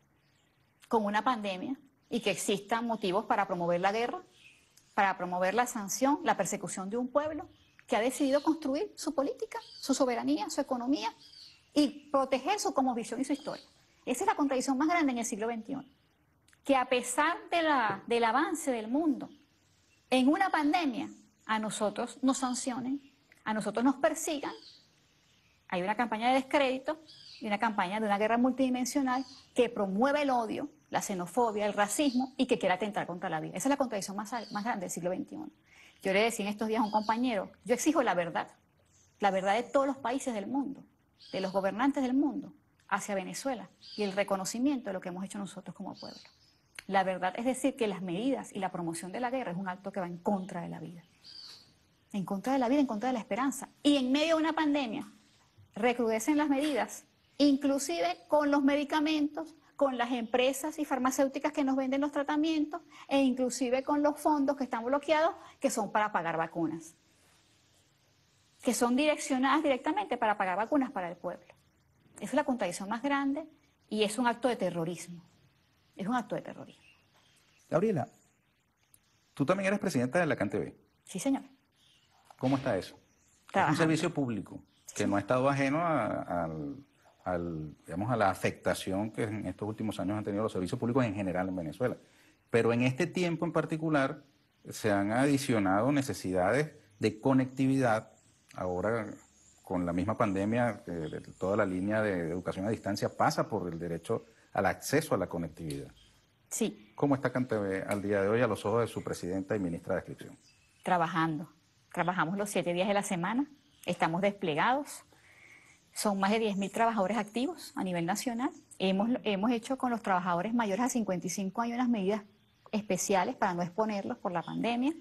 B: Con una pandemia y que existan motivos para promover la guerra, para promover la sanción, la persecución de un pueblo que ha decidido construir su política, su soberanía, su economía y proteger su cosmovisión y su historia. Esa es la contradicción más grande en el siglo veintiuno. Que a pesar de la, del avance del mundo, en una pandemia, a nosotros nos sancionen, a nosotros nos persigan. Hay una campaña de descrédito y una campaña de una guerra multidimensional que promueve el odio, la xenofobia, el racismo y que quiere atentar contra la vida. Esa es la contradicción más, más grande del siglo veintiuno. Yo le decía en estos días a un compañero, yo exijo la verdad, la verdad de todos los países del mundo, de los gobernantes del mundo, hacia Venezuela y el reconocimiento de lo que hemos hecho nosotros como pueblo. La verdad es decir que las medidas y la promoción de la guerra es un acto que va en contra de la vida. En contra de la vida, en contra de la esperanza. Y en medio de una pandemia, recrudecen las medidas, inclusive con los medicamentos, con las empresas y farmacéuticas que nos venden los tratamientos e inclusive con los fondos que están bloqueados que son para pagar vacunas, que son direccionadas directamente para pagar vacunas para el pueblo. Esa es la contradicción más grande y es un acto de terrorismo. Es un acto de terrorismo.
A: Gabriela, tú también eres presidenta de la C A N T V.
B: Sí, señor.
A: ¿Cómo está eso? Es un
B: Trabajando.
A: servicio público que no ha estado ajeno a, al- al, digamos, a la afectación que en estos últimos años han tenido los servicios públicos en general en Venezuela. Pero en este tiempo en particular se han adicionado necesidades de conectividad, ahora con la misma pandemia, eh, de toda la línea de educación a distancia pasa por el derecho al acceso a la conectividad.
B: Sí.
A: ¿Cómo está CanTV al día de hoy a los ojos de su presidenta y ministra de Descripción?
B: Trabajando. Trabajamos los siete días de la semana, estamos desplegados. Son más de diez mil trabajadores activos a nivel nacional. Hemos, hemos hecho con los trabajadores mayores a cincuenta y cinco años unas medidas especiales para no exponerlos por la pandemia.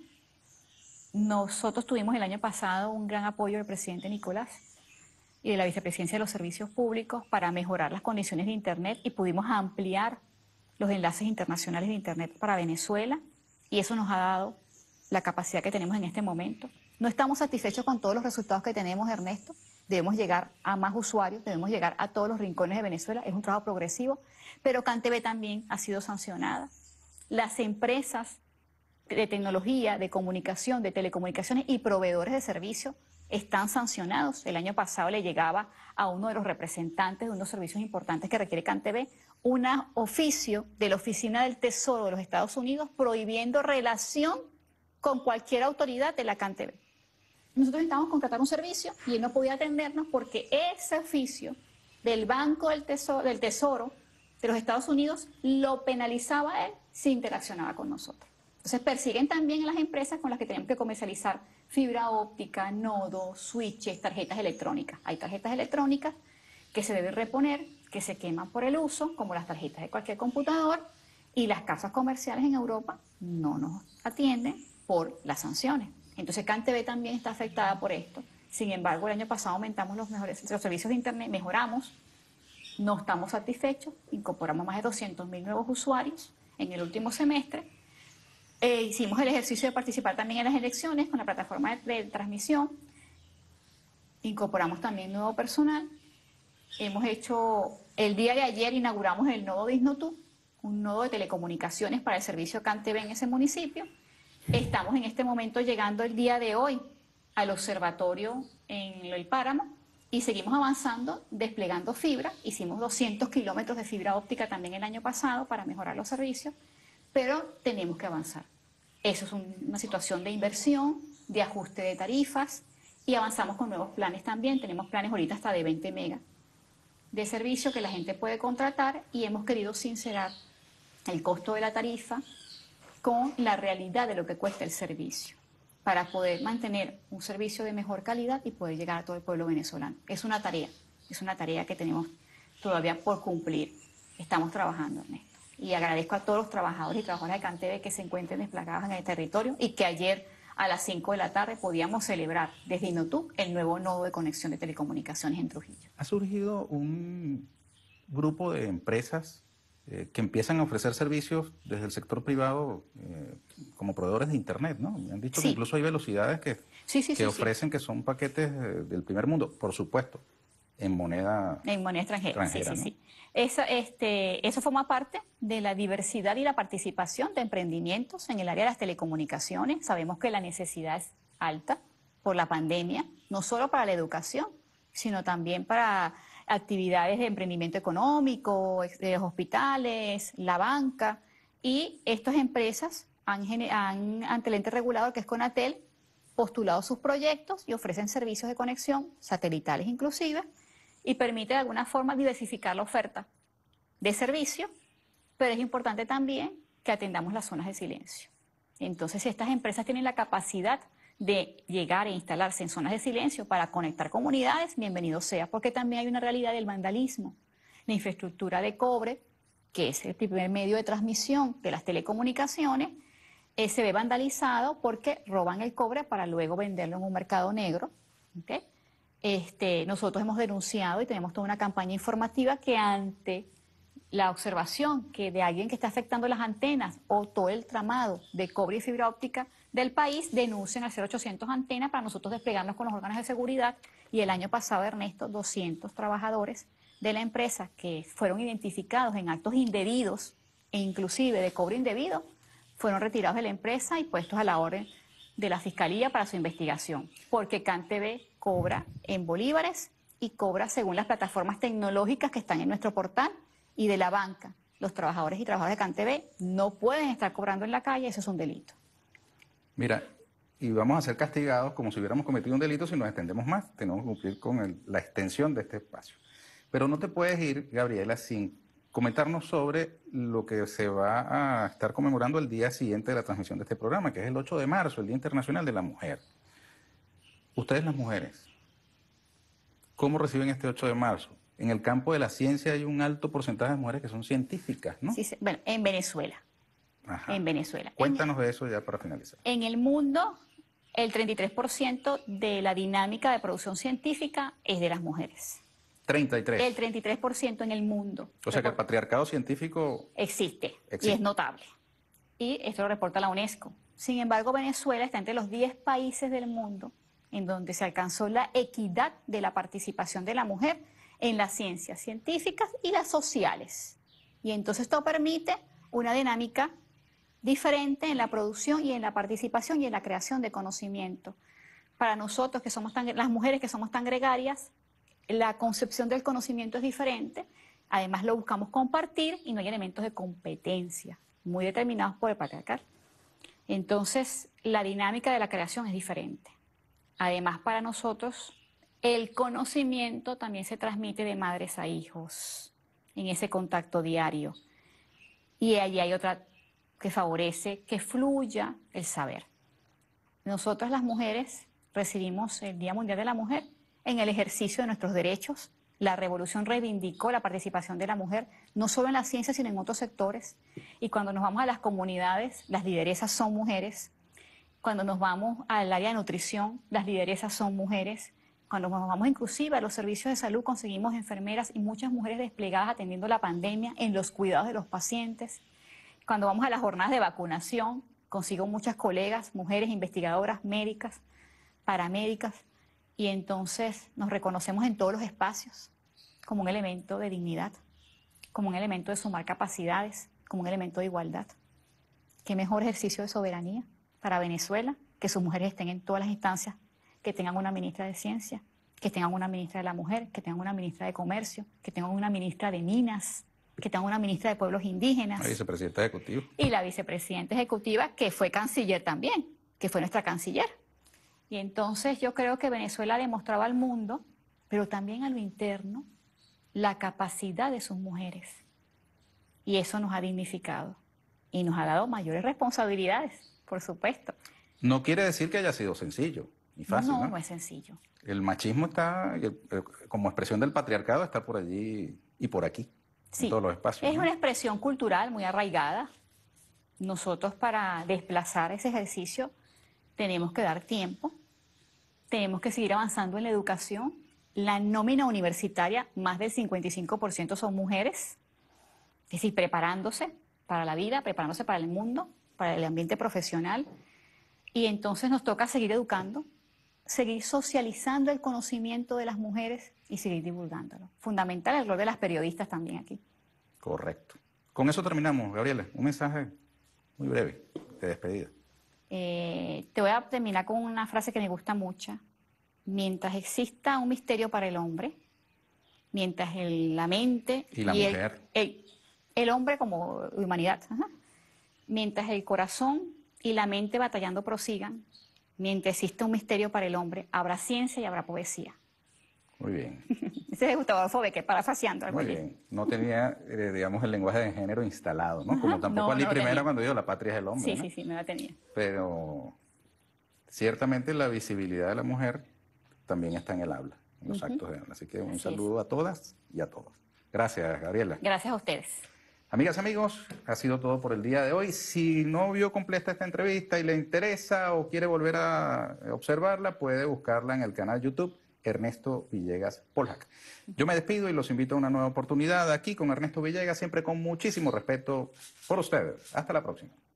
B: Nosotros tuvimos el año pasado un gran apoyo del presidente Nicolás y de la Vicepresidencia de los Servicios Públicos para mejorar las condiciones de Internet y pudimos ampliar los enlaces internacionales de Internet para Venezuela y eso nos ha dado la capacidad que tenemos en este momento. No estamos satisfechos con todos los resultados que tenemos, Ernesto. Debemos llegar a más usuarios, debemos llegar a todos los rincones de Venezuela. Es un trabajo progresivo, pero CanTV también ha sido sancionada. Las empresas de tecnología, de comunicación, de telecomunicaciones y proveedores de servicios están sancionados. El año pasado le llegaba a uno de los representantes de unos servicios importantes que requiere CanTV un oficio de la Oficina del Tesoro de los Estados Unidos prohibiendo relación con cualquier autoridad de la CanTV. Nosotros necesitábamos contratar un servicio y él no podía atendernos porque ese oficio del Banco del Tesoro, del Tesoro de los Estados Unidos lo penalizaba a él si interaccionaba con nosotros. Entonces persiguen también a las empresas con las que tenemos que comercializar fibra óptica, nodos, switches, tarjetas electrónicas. Hay tarjetas electrónicas que se deben reponer, que se queman por el uso, como las tarjetas de cualquier computador, y las casas comerciales en Europa no nos atienden por las sanciones. Entonces CanTV también está afectada por esto. Sin embargo, el año pasado aumentamos los, mejores, los servicios de Internet, mejoramos, no estamos satisfechos, incorporamos más de doscientos mil nuevos usuarios en el último semestre. Eh, hicimos el ejercicio de participar también en las elecciones con la plataforma de, de transmisión. Incorporamos también nuevo personal. Hemos hecho, el día de ayer inauguramos el nodo de Isnotú, un nodo de telecomunicaciones para el servicio CanTV en ese municipio. Estamos en este momento llegando el día de hoy al observatorio en el Páramo y seguimos avanzando, desplegando fibra. Hicimos doscientos kilómetros de fibra óptica también el año pasado para mejorar los servicios, pero tenemos que avanzar. Eso es un, una situación de inversión, de ajuste de tarifas y avanzamos con nuevos planes también. Tenemos planes ahorita hasta de veinte megas de servicio que la gente puede contratar y hemos querido sincerar el costo de la tarifa con la realidad de lo que cuesta el servicio para poder mantener un servicio de mejor calidad y poder llegar a todo el pueblo venezolano. Es una tarea, es una tarea que tenemos todavía por cumplir. Estamos trabajando, Ernesto. Y agradezco a todos los trabajadores y trabajadoras de CanTV que se encuentren desplegados en el territorio y que ayer a las cinco de la tarde podíamos celebrar desde Isnotú el nuevo nodo de conexión de telecomunicaciones en Trujillo.
A: Ha surgido un grupo de empresas eh, que empiezan a ofrecer servicios desde el sector privado eh, como proveedores de Internet, ¿no? Me han dicho
B: Sí.
A: que incluso hay velocidades que,
B: Sí, sí,
A: que
B: sí,
A: ofrecen
B: sí.
A: que son paquetes eh, del primer mundo, por supuesto, en moneda
B: En moneda extranjera,
A: extranjera,
B: sí, sí,
A: ¿no?
B: sí. Eso, este, eso forma parte de la diversidad y la participación de emprendimientos en el área de las telecomunicaciones. Sabemos que la necesidad es alta por la pandemia, no solo para la educación, sino también para actividades de emprendimiento económico, de los hospitales, la banca. Y estas empresas han, han, ante el ente regulador, que es Conatel, postulado sus proyectos y ofrecen servicios de conexión, satelitales inclusive, y permite de alguna forma diversificar la oferta de servicio, pero es importante también que atendamos las zonas de silencio. Entonces, si estas empresas tienen la capacidad de llegar e instalarse en zonas de silencio para conectar comunidades, bienvenido sea, porque también hay una realidad del vandalismo. La infraestructura de cobre, que es el primer medio de transmisión de las telecomunicaciones, eh, se ve vandalizado porque roban el cobre para luego venderlo en un mercado negro, ¿okay? Este, nosotros hemos denunciado y tenemos toda una campaña informativa que ante la observación que de alguien que está afectando las antenas o todo el tramado de cobre y fibra óptica del país, denuncien al cero ochocientos antenas para nosotros desplegarnos con los órganos de seguridad. Y el año pasado, Ernesto, doscientos trabajadores de la empresa que fueron identificados en actos indebidos e inclusive de cobro indebido, fueron retirados de la empresa y puestos a la orden de la Fiscalía para su investigación, porque CanTV cobra en bolívares y cobra según las plataformas tecnológicas que están en nuestro portal y de la banca. Los trabajadores y trabajadoras de CanTV no pueden estar cobrando en la calle, eso es un delito.
A: Mira, y vamos a ser castigados como si hubiéramos cometido un delito si nos extendemos más. Tenemos que cumplir con el, la extensión de este espacio. Pero no te puedes ir, Gabriela, sin comentarnos sobre lo que se va a estar conmemorando el día siguiente de la transmisión de este programa, que es el ocho de marzo, el Día Internacional de la Mujer. Ustedes las mujeres, ¿cómo reciben este ocho de marzo? En el campo de la ciencia hay un alto porcentaje de mujeres que son científicas, ¿no?
B: Sí, sí. Bueno, en Venezuela.
A: Ajá.
B: En Venezuela.
A: Cuéntanos de eso ya para finalizar.
B: En el mundo, el treinta y tres por ciento de la dinámica de producción científica es de las mujeres.
A: treinta y tres.
B: El treinta y tres por ciento en el mundo.
A: O sea que el patriarcado científico
B: existe,
A: existe
B: y es notable. Y esto lo reporta la UNESCO. Sin embargo, Venezuela está entre los diez países del mundo en donde se alcanzó la equidad de la participación de la mujer en las ciencias científicas y las sociales. Y entonces esto permite una dinámica diferente en la producción y en la participación y en la creación de conocimiento. Para nosotros, que somos tan, las mujeres que somos tan gregarias, la concepción del conocimiento es diferente. Además, lo buscamos compartir y no hay elementos de competencia muy determinados por el patriarcado. Entonces, la dinámica de la creación es diferente. Además, para nosotros, el conocimiento también se transmite de madres a hijos en ese contacto diario. Y allí hay otra que favorece que fluya el saber. Nosotras las mujeres recibimos el Día Mundial de la Mujer en el ejercicio de nuestros derechos. La revolución reivindicó la participación de la mujer, no solo en la ciencia, sino en otros sectores. Y cuando nos vamos a las comunidades, las lideresas son mujeres. Cuando nos vamos al área de nutrición, las lideresas son mujeres. Cuando nos vamos inclusive a los servicios de salud, conseguimos enfermeras y muchas mujeres desplegadas atendiendo la pandemia en los cuidados de los pacientes. Cuando vamos a las jornadas de vacunación, consigo muchas colegas, mujeres investigadoras, médicas, paramédicas, y entonces nos reconocemos en todos los espacios como un elemento de dignidad, como un elemento de sumar capacidades, como un elemento de igualdad. ¿Qué mejor ejercicio de soberanía para Venezuela que sus mujeres estén en todas las instancias, que tengan una ministra de Ciencia, que tengan una ministra de la Mujer, que tengan una ministra de Comercio, que tengan una ministra de Minas, que tengan una ministra de Pueblos Indígenas?
A: La vicepresidenta ejecutiva. Y
B: la vicepresidenta ejecutiva, que fue canciller también, que fue nuestra canciller. Y entonces yo creo que Venezuela demostraba al mundo, pero también a lo interno, la capacidad de sus mujeres. Y eso nos ha dignificado y nos ha dado mayores responsabilidades, por supuesto.
A: No quiere decir que haya sido sencillo y fácil, ¿no?
B: No, no es sencillo.
A: El machismo está, como expresión del patriarcado, está por allí y por aquí,
B: sí,
A: en todos los espacios.
B: Es
A: ¿no?
B: una expresión cultural muy arraigada. Nosotros, para desplazar ese ejercicio, tenemos que dar tiempo, tenemos que seguir avanzando en la educación. La nómina universitaria, más del cincuenta y cinco por ciento son mujeres, es decir, preparándose para la vida, preparándose para el mundo, para el ambiente profesional. Y entonces nos toca seguir educando, seguir socializando el conocimiento de las mujeres y seguir divulgándolo. Fundamental el rol de las periodistas también aquí.
A: Correcto. Con eso terminamos, Gabriela. Un mensaje muy breve de despedida.
B: Eh, te voy a terminar con una frase que me gusta mucho. Mientras exista un misterio para el hombre, mientras el, la mente
A: y la
B: y
A: mujer,
B: el, el, el hombre como humanidad, ajá, mientras el corazón y la mente batallando prosigan, mientras exista un misterio para el hombre, habrá ciencia y habrá poesía.
A: Muy bien.
B: Ese es Gustavo Adolfo Bécquer, parafaseando.
A: Muy bien. No tenía, eh, digamos, el lenguaje de género instalado, ¿no? Como tampoco
B: no,
A: Ali
B: no
A: Primera
B: tenía.
A: cuando dijo la patria es el hombre.
B: Sí,
A: ¿no?
B: sí, sí, no la tenía.
A: Pero ciertamente la visibilidad de la mujer también está en el habla, en los uh-huh. actos de habla. Así que un Así saludo es. a todas y a todos. Gracias, Gabriela.
B: Gracias a ustedes.
A: Amigas, amigos, ha sido todo por el día de hoy. Si no vio completa esta entrevista y le interesa o quiere volver a observarla, puede buscarla en el canal YouTube Ernesto Villegas Polhack. Yo me despido y los invito a una nueva oportunidad aquí con Ernesto Villegas, siempre con muchísimo respeto por ustedes. Hasta la próxima.